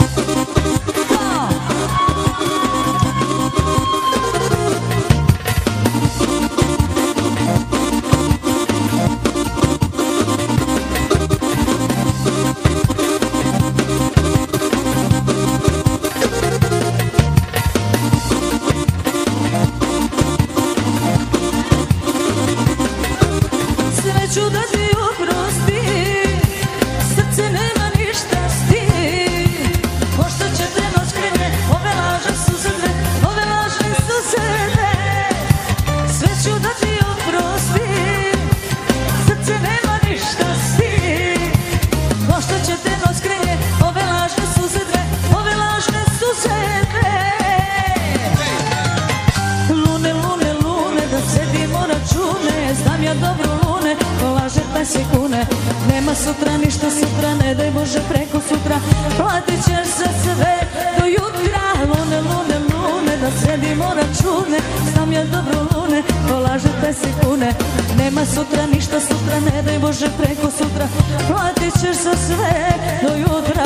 Nema sutra, ništa sutra, ne daj Bože preko sutra. Platit ćeš za sve do jutra. Lune, lune, lune, da sredimo račune. Znam ja dobro lune, ko lažete se kune. Nema sutra, ništa sutra, ne daj Bože preko sutra. Platit ćeš za sve do jutra.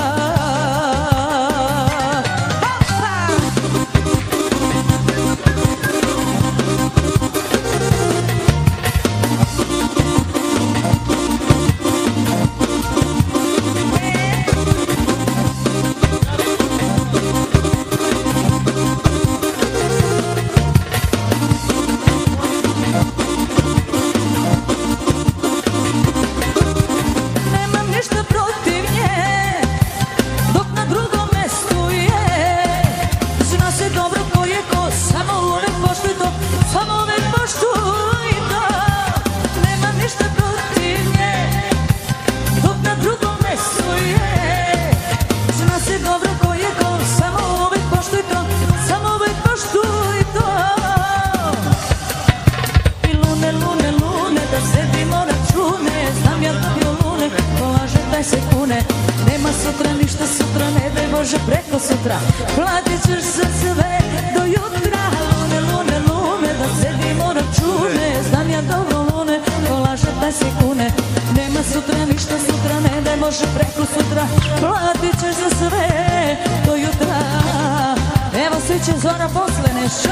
Nema sutra, ništa sutra, ne daj Bože preko sutra. Platit ćeš za sve do jutra. Lune, lune, lune, da sedimo račune. Znam ja dobro lune, ko laže taj se kune. Nema sutra, ništa sutra, ne daj Bože preko sutra. Platit ćeš za sve do jutra. Evo svi će Zora posle nešto.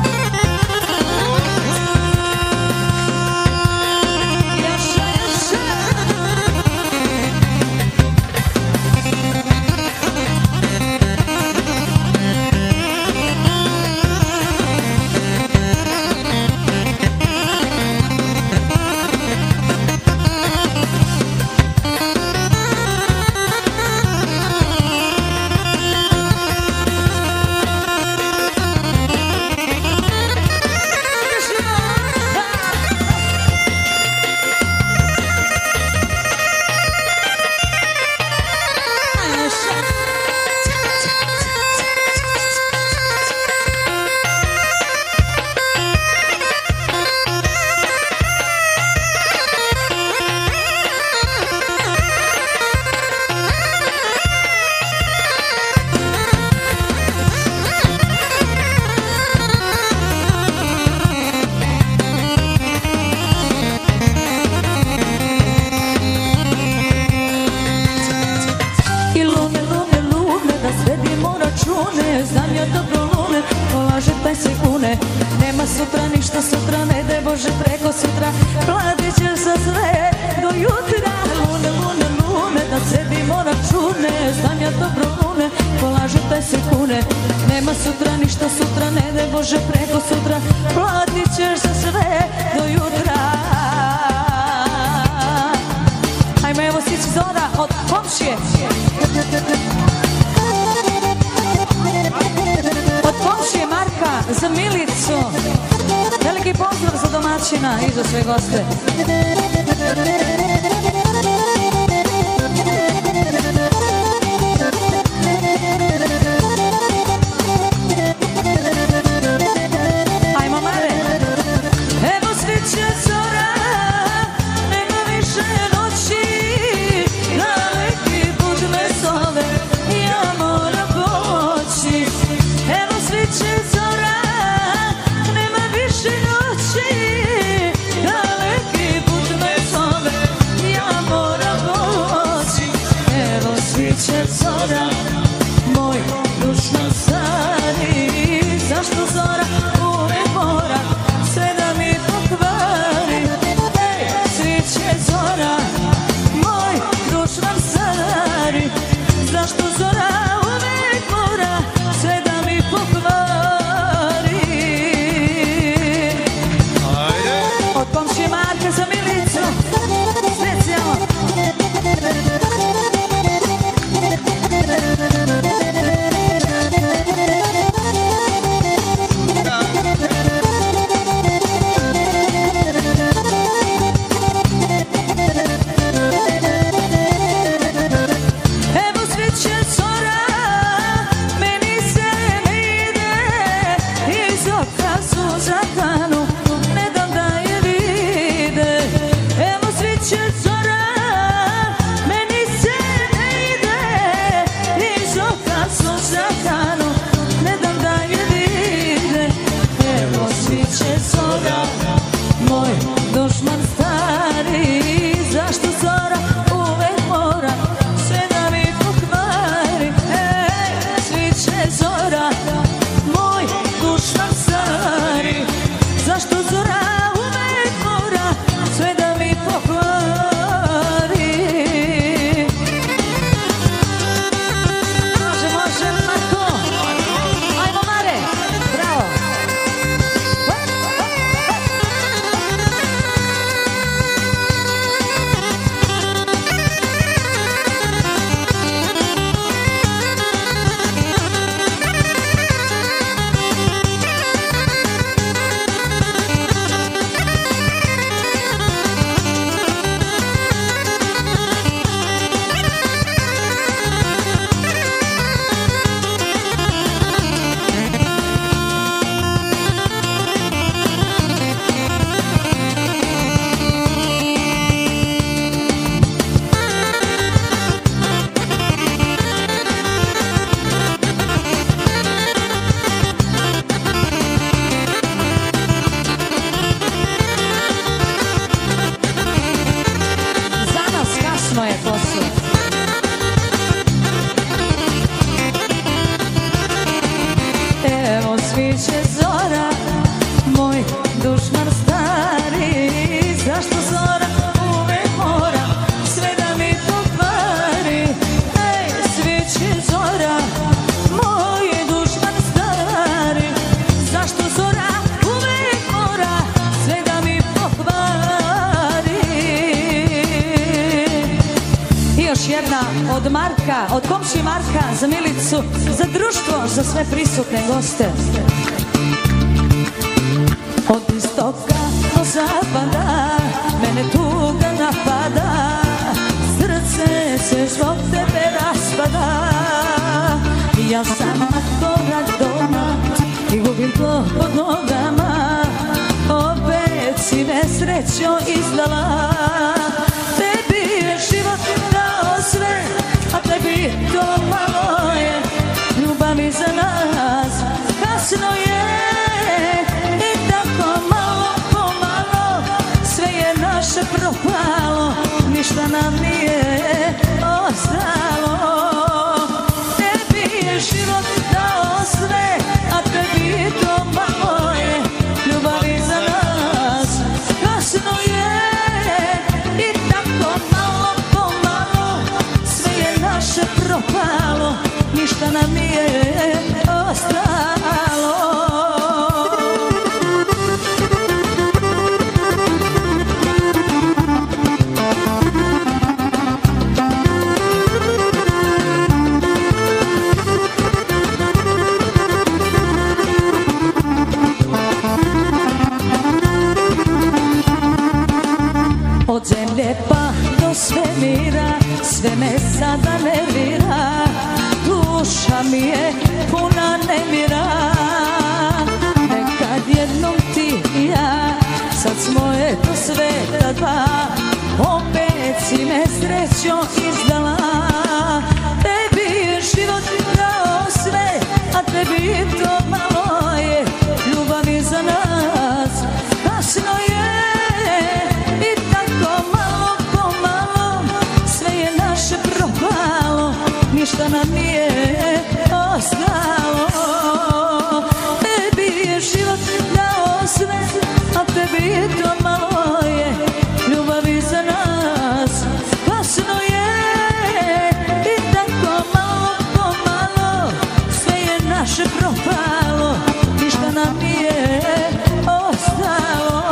Nema sutra, ništa sutra, ne daj Bože preko sutra. Platit ćeš za sve do jutra. Lune, lune, lune, da sedimo račune. Znam ja dobro lune, ko laže taj se kune. Nema sutra, ništa sutra, ne daj Bože preko sutra. Platit ćeš za sve do jutra. Ajmo, evo sići Zora od komšije. Od komšije Marka za Milicu. Veliki pozdrav za domaćina i za sve goste. Ajmo Mare. Evo sviće Zora, nema više noći. Na neki put me zove, ja moram poći. sviće zora, moj dušman stari. Zašto zora uvek mora sve da mi pokvari? Ej, sviće zora, moj dušman stari. Zašto zora uvek mora sve da mi pokvari? I još jedna od Marka, od komši Marka za Milicu, za društvo, za sve prisutne goste. Od istoka do zapada mene tuga napada, srce se zbog tebe raspada. Ja sam korak doma i gubim to pod nogama, opet si me srećo izdala. Tebi je život dao sve, a tebi to malo je. Ljubavi za nas kasno je, i tako malo po malo sve je naše propalo, ništa nam nije ostalo. Tebi je život dao sve, a tebi to malo je. Ljubavi za nas kasno je, i tako malo po malo sve je naše propalo, ništa nam nije ostalo. Od zemlje pa do svemira, sve me sada nervira, duša mi je puna nemira. Nekad jednom ti i ja, sad smo eto sveta dva, opet si me srećo izdala. Tebi je život dao sve, a tebi to malo je. Ljubavi za nas kasno je, i tako malo po malo sve je naše propalo, ništa nam nije ostalo. Tebi je život dao sve, a tebi to malo je. Ljubavi za nas kasno je, i tako malo po malo sve je naše propalo, ništa nam nije ostalo.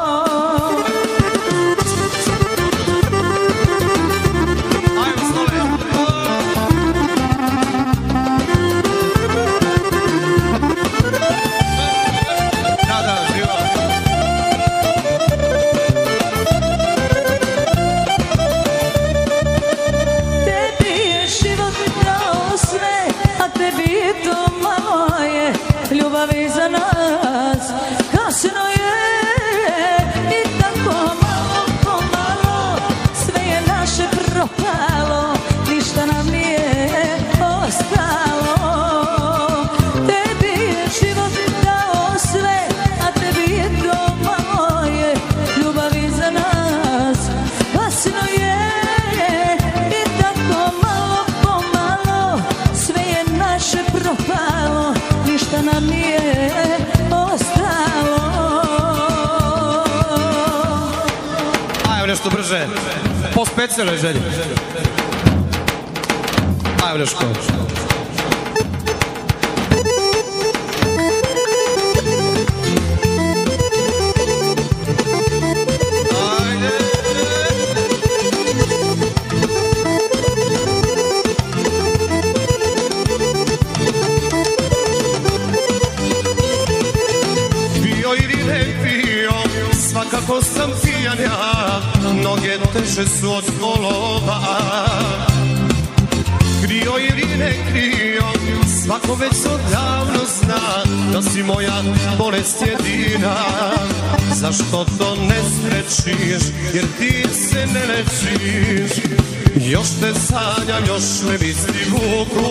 Ljubavi za nas kasno je, i tako malo po malo sve je naše propalo, ništa nam nije ostalo. Tebi je život dao sve, a tebi to malo je. Ljubavi za nas kasno je, i tako malo po malo sve je naše propalo, ništa nam nije ostalo. Ajmo nešto brže, po specijalnoj želji. Ajmo nešto. Svakako sam pijan ja, noge teže su od kolova. Krio ili ne krio, svako već odavno zna da si moja bolest jedina. Zašto to ne srećiš, jer ti se ne lečiš? Još te sanjam, još me misli vuku,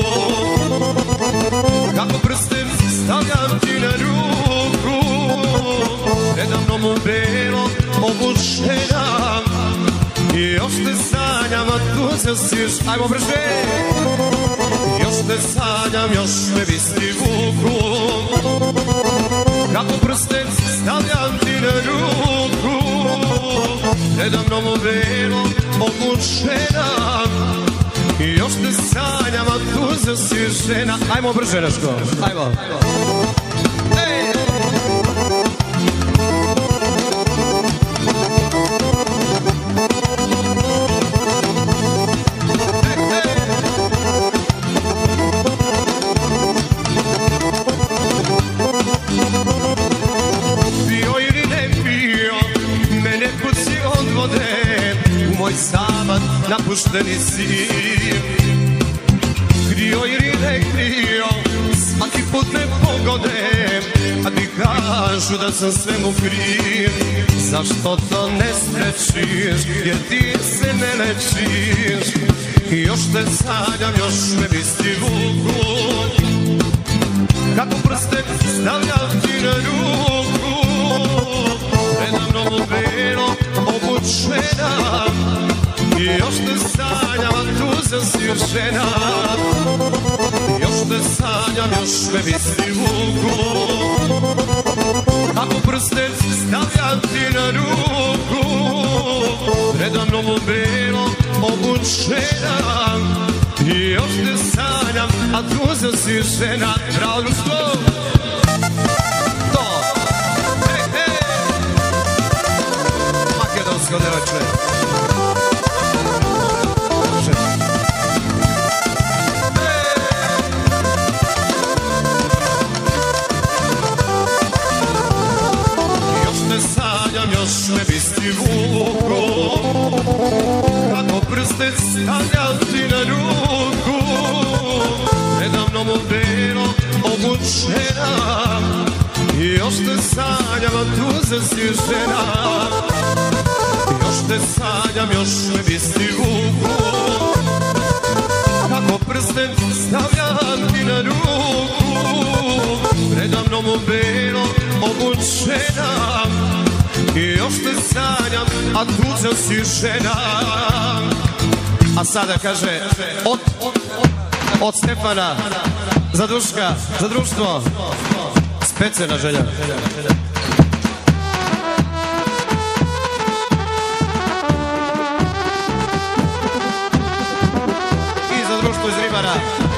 kako prstem stavljam ti na ruku. Nedavno mu belo obučena, i još te sanjam, a tu se siš. Ajmo brže. Još te sanjam, još me misli vuku, novo velo obučena, još te sanjam, a tu si žena. Ajmo brže, Neško, ajmo. Napušteni si, krio ili ne krio, svaki put me pogode, a ti kažu da sam svemu kriv. Zašto to ne sprečiš, jer ti se ne lečiš, i još te sanjam, još me misli vuku, kako prste stavljam ti na ruku, predamnom u belo obučena, i još te sanjam, a tu si žena. Još te sanjam, još me misli vuku, kako prste stavljam ti na ruku, predamnom u belo obučena, i još te sanjam, a tu si žena. Bravo, društvo! To! Hej, hej! Makedonsko devače! Još me misli vuku, kako prste stavljam ti na ruku, predamnom u belo obučena, i još te sanjam, a tu si žena. Još te sanjam, još me misli vuku, kako prste stavljam ti na ruku, predamnom u belo obučena, i još te sanjam, a tuđa si žena. A sada kaže od, od Stefana za Duška, za društvo, specijalna želja. I za društvo iz Ribara.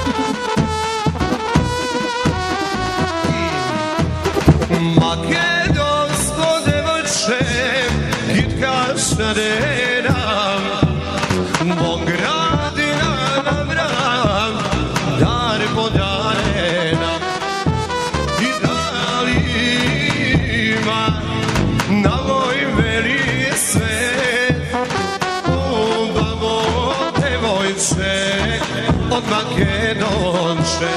Makedonsko devoče, kitkašna dena, mog gradina na bran, dar podarena. I da li ima na moj veli svet, ubavo devojče od Makedonče.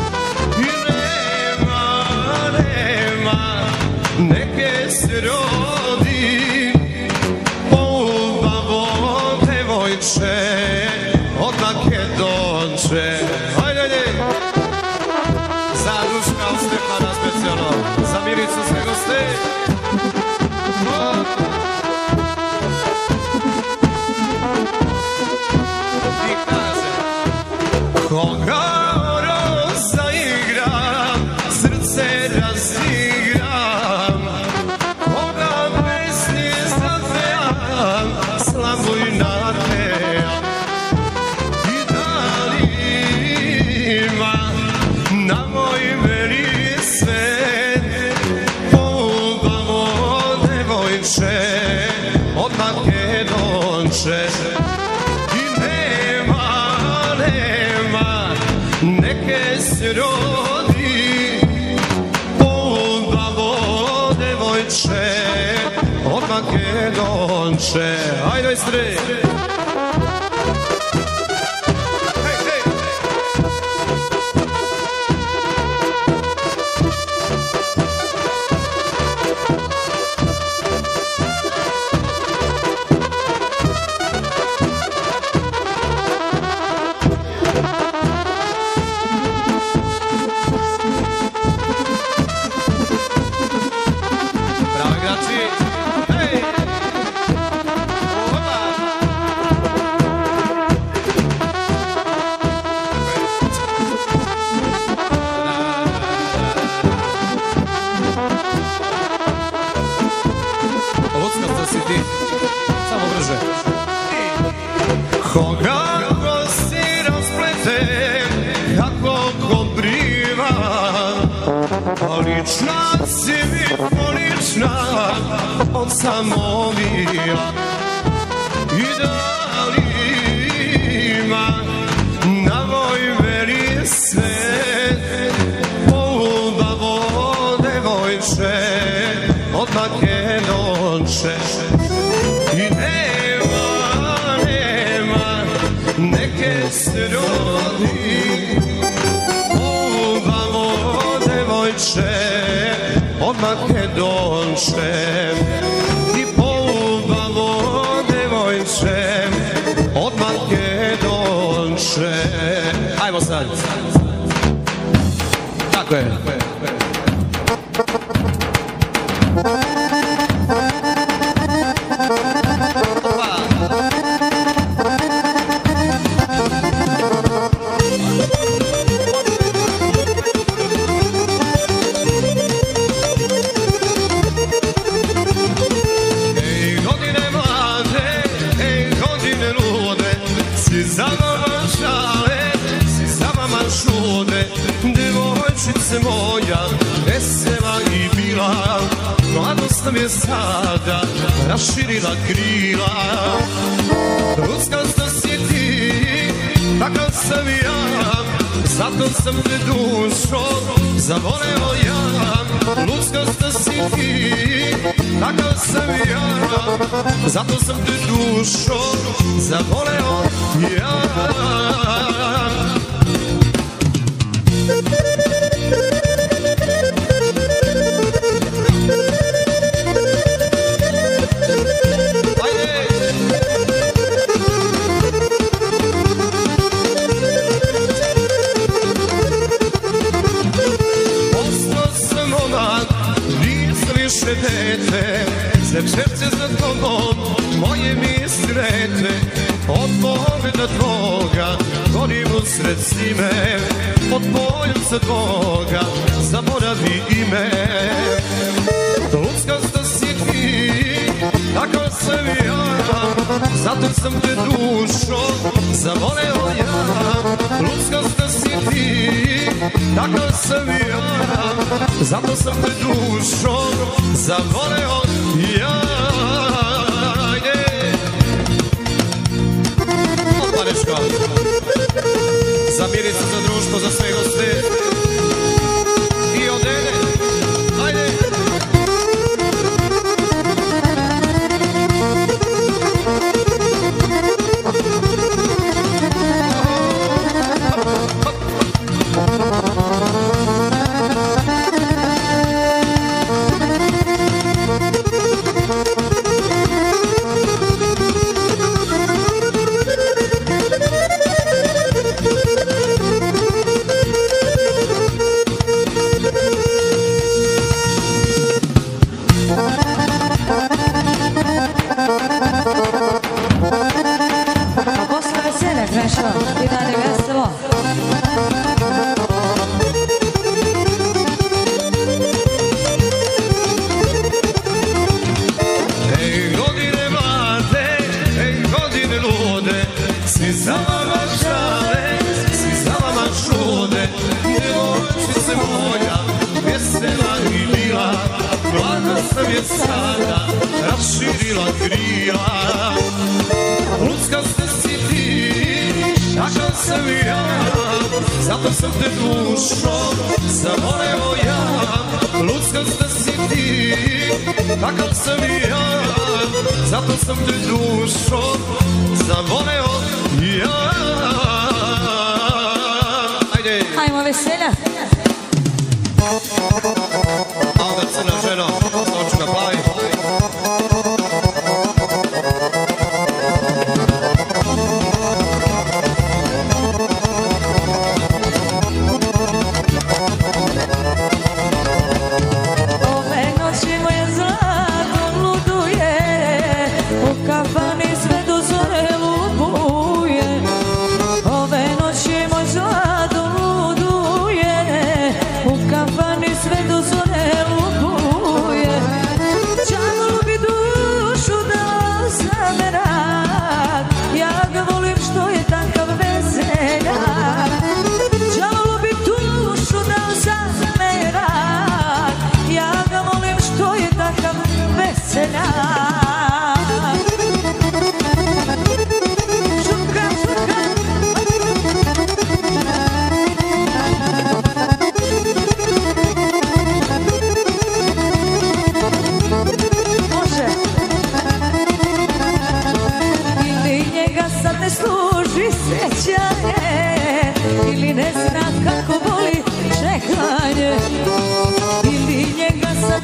Neke se rodi polubavo devojče od Makedonče. Hajde, hajde! Za Duška od Stefana specijalno, za Milicu sve goste. I kaže, koga roza igra, srce razigra, slavuj na teja. I da li ima na moj veli svet, polubavo devojče od Makedonče. I nema, nema, neke se rodi polubavo devojče od Makedonče. Ajde, Istri! Hej, hej! Bravo, igrači! Hej! Opa! Koga ko si rasplete, kako ko briva, lična si mi polična od samovija. I da li ima na moj veri svet polubavo devojče od Makedonče. I nema, nema neke se rodi polubavo devojče od Makedonče. I polubavo devojče od Makedonče. Ajmo sad. Tako je. Moja vesela i bila, mladost nam je sada raširila krila. Luckasta si ti, takav sam ja, zato sam te dušo zavoleo ja. Luckasta si ti, takav sam ja, zato sam te dušo zavoleo ja. Srce za tobom moje mi srete, od pogleda tvoga gorim usred zime, od poljuca tvoga zaboravi ime. Luckasta si ti, takav sam ja, zato sam te dušo zavoleo ja. Luckasta si ti, takav sam ja, zato sam te dušo zavoleo ja. Odmareška za miricu, za društvo, za sve goste i od Ede. Ajde. Zato sam te dušo zavoleo ja. Luckasta si ti, takav sam ja, zato sam te dušo zavoleo ja. Ajde. Ajmo veselja. A onda crna ženo, s očima plavi. Ja ga volim što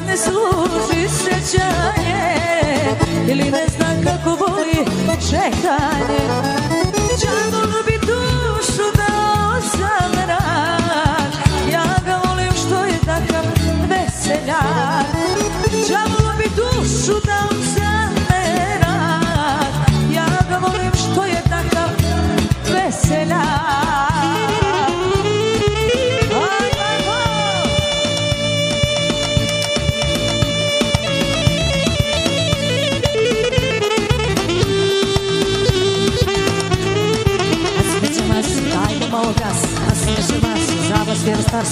ne služi srećanje ili ne zna kako voli čekanje. Đavolu bi dušu dao za mrak, ja ga volim što je takav veseljak. Đavolu bi dušu dao za mrak, ja ga volim što je takav veseljak. Malo gas, a sve se vas, za vas vjera stars.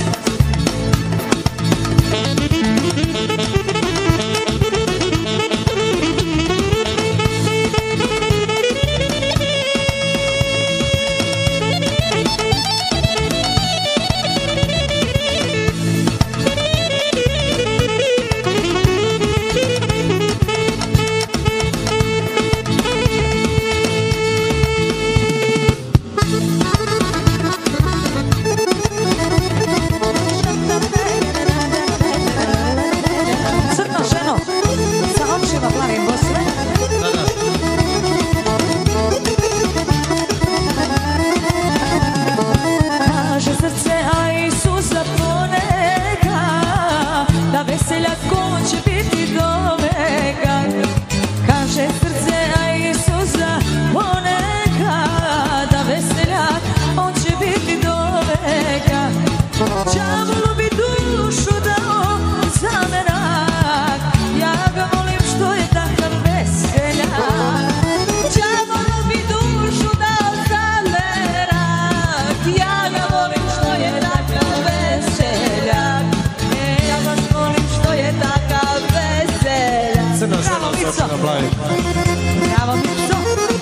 Bravo, Mico!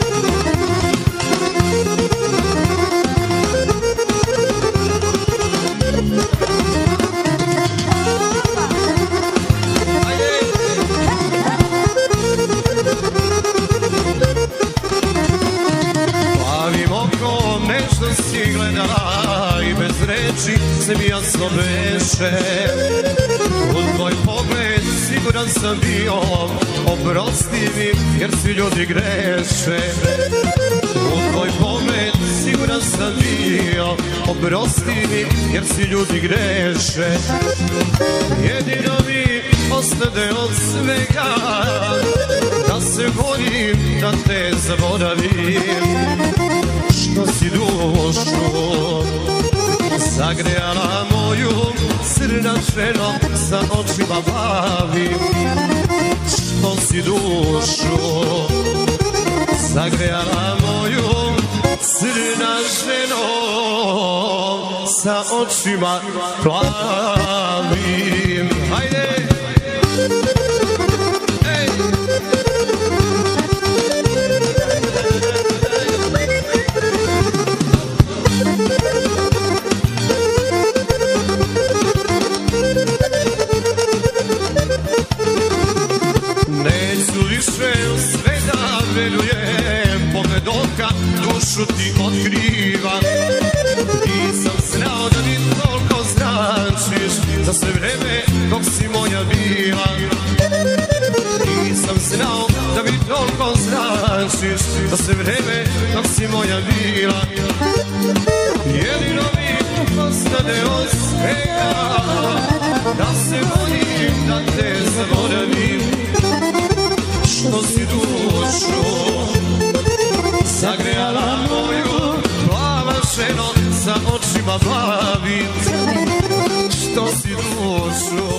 Plavim okom nešto si gledala i bez reči se mi jasno beše. U tvoj pogled siguran sam bio, oprosti mi jer svi ljudi greše. U tvoj pogled siguran sam bio, oprosti mi jer svi ljudi greše. Jedino mi ostade od svega da se borim da te zaboravim. Što si dušu zagrejala moju crnačeno sa očima plavim. Što si dušu zagrejala moju crnačeno sa očima plavim. Hajde! Neću više u sve da verujem, pogled oka dušu ti otkriva. Nisam znao da mi toliko značiš za sve vreme dok si moja bila. Nisam znao da mi toliko značiš za sve vreme dok si moja bila. Jedino mi ostane od svega da se borim da te zaboravim. Što si dušu zagrejala moju plava ženo sa očima plavim. Što si dušu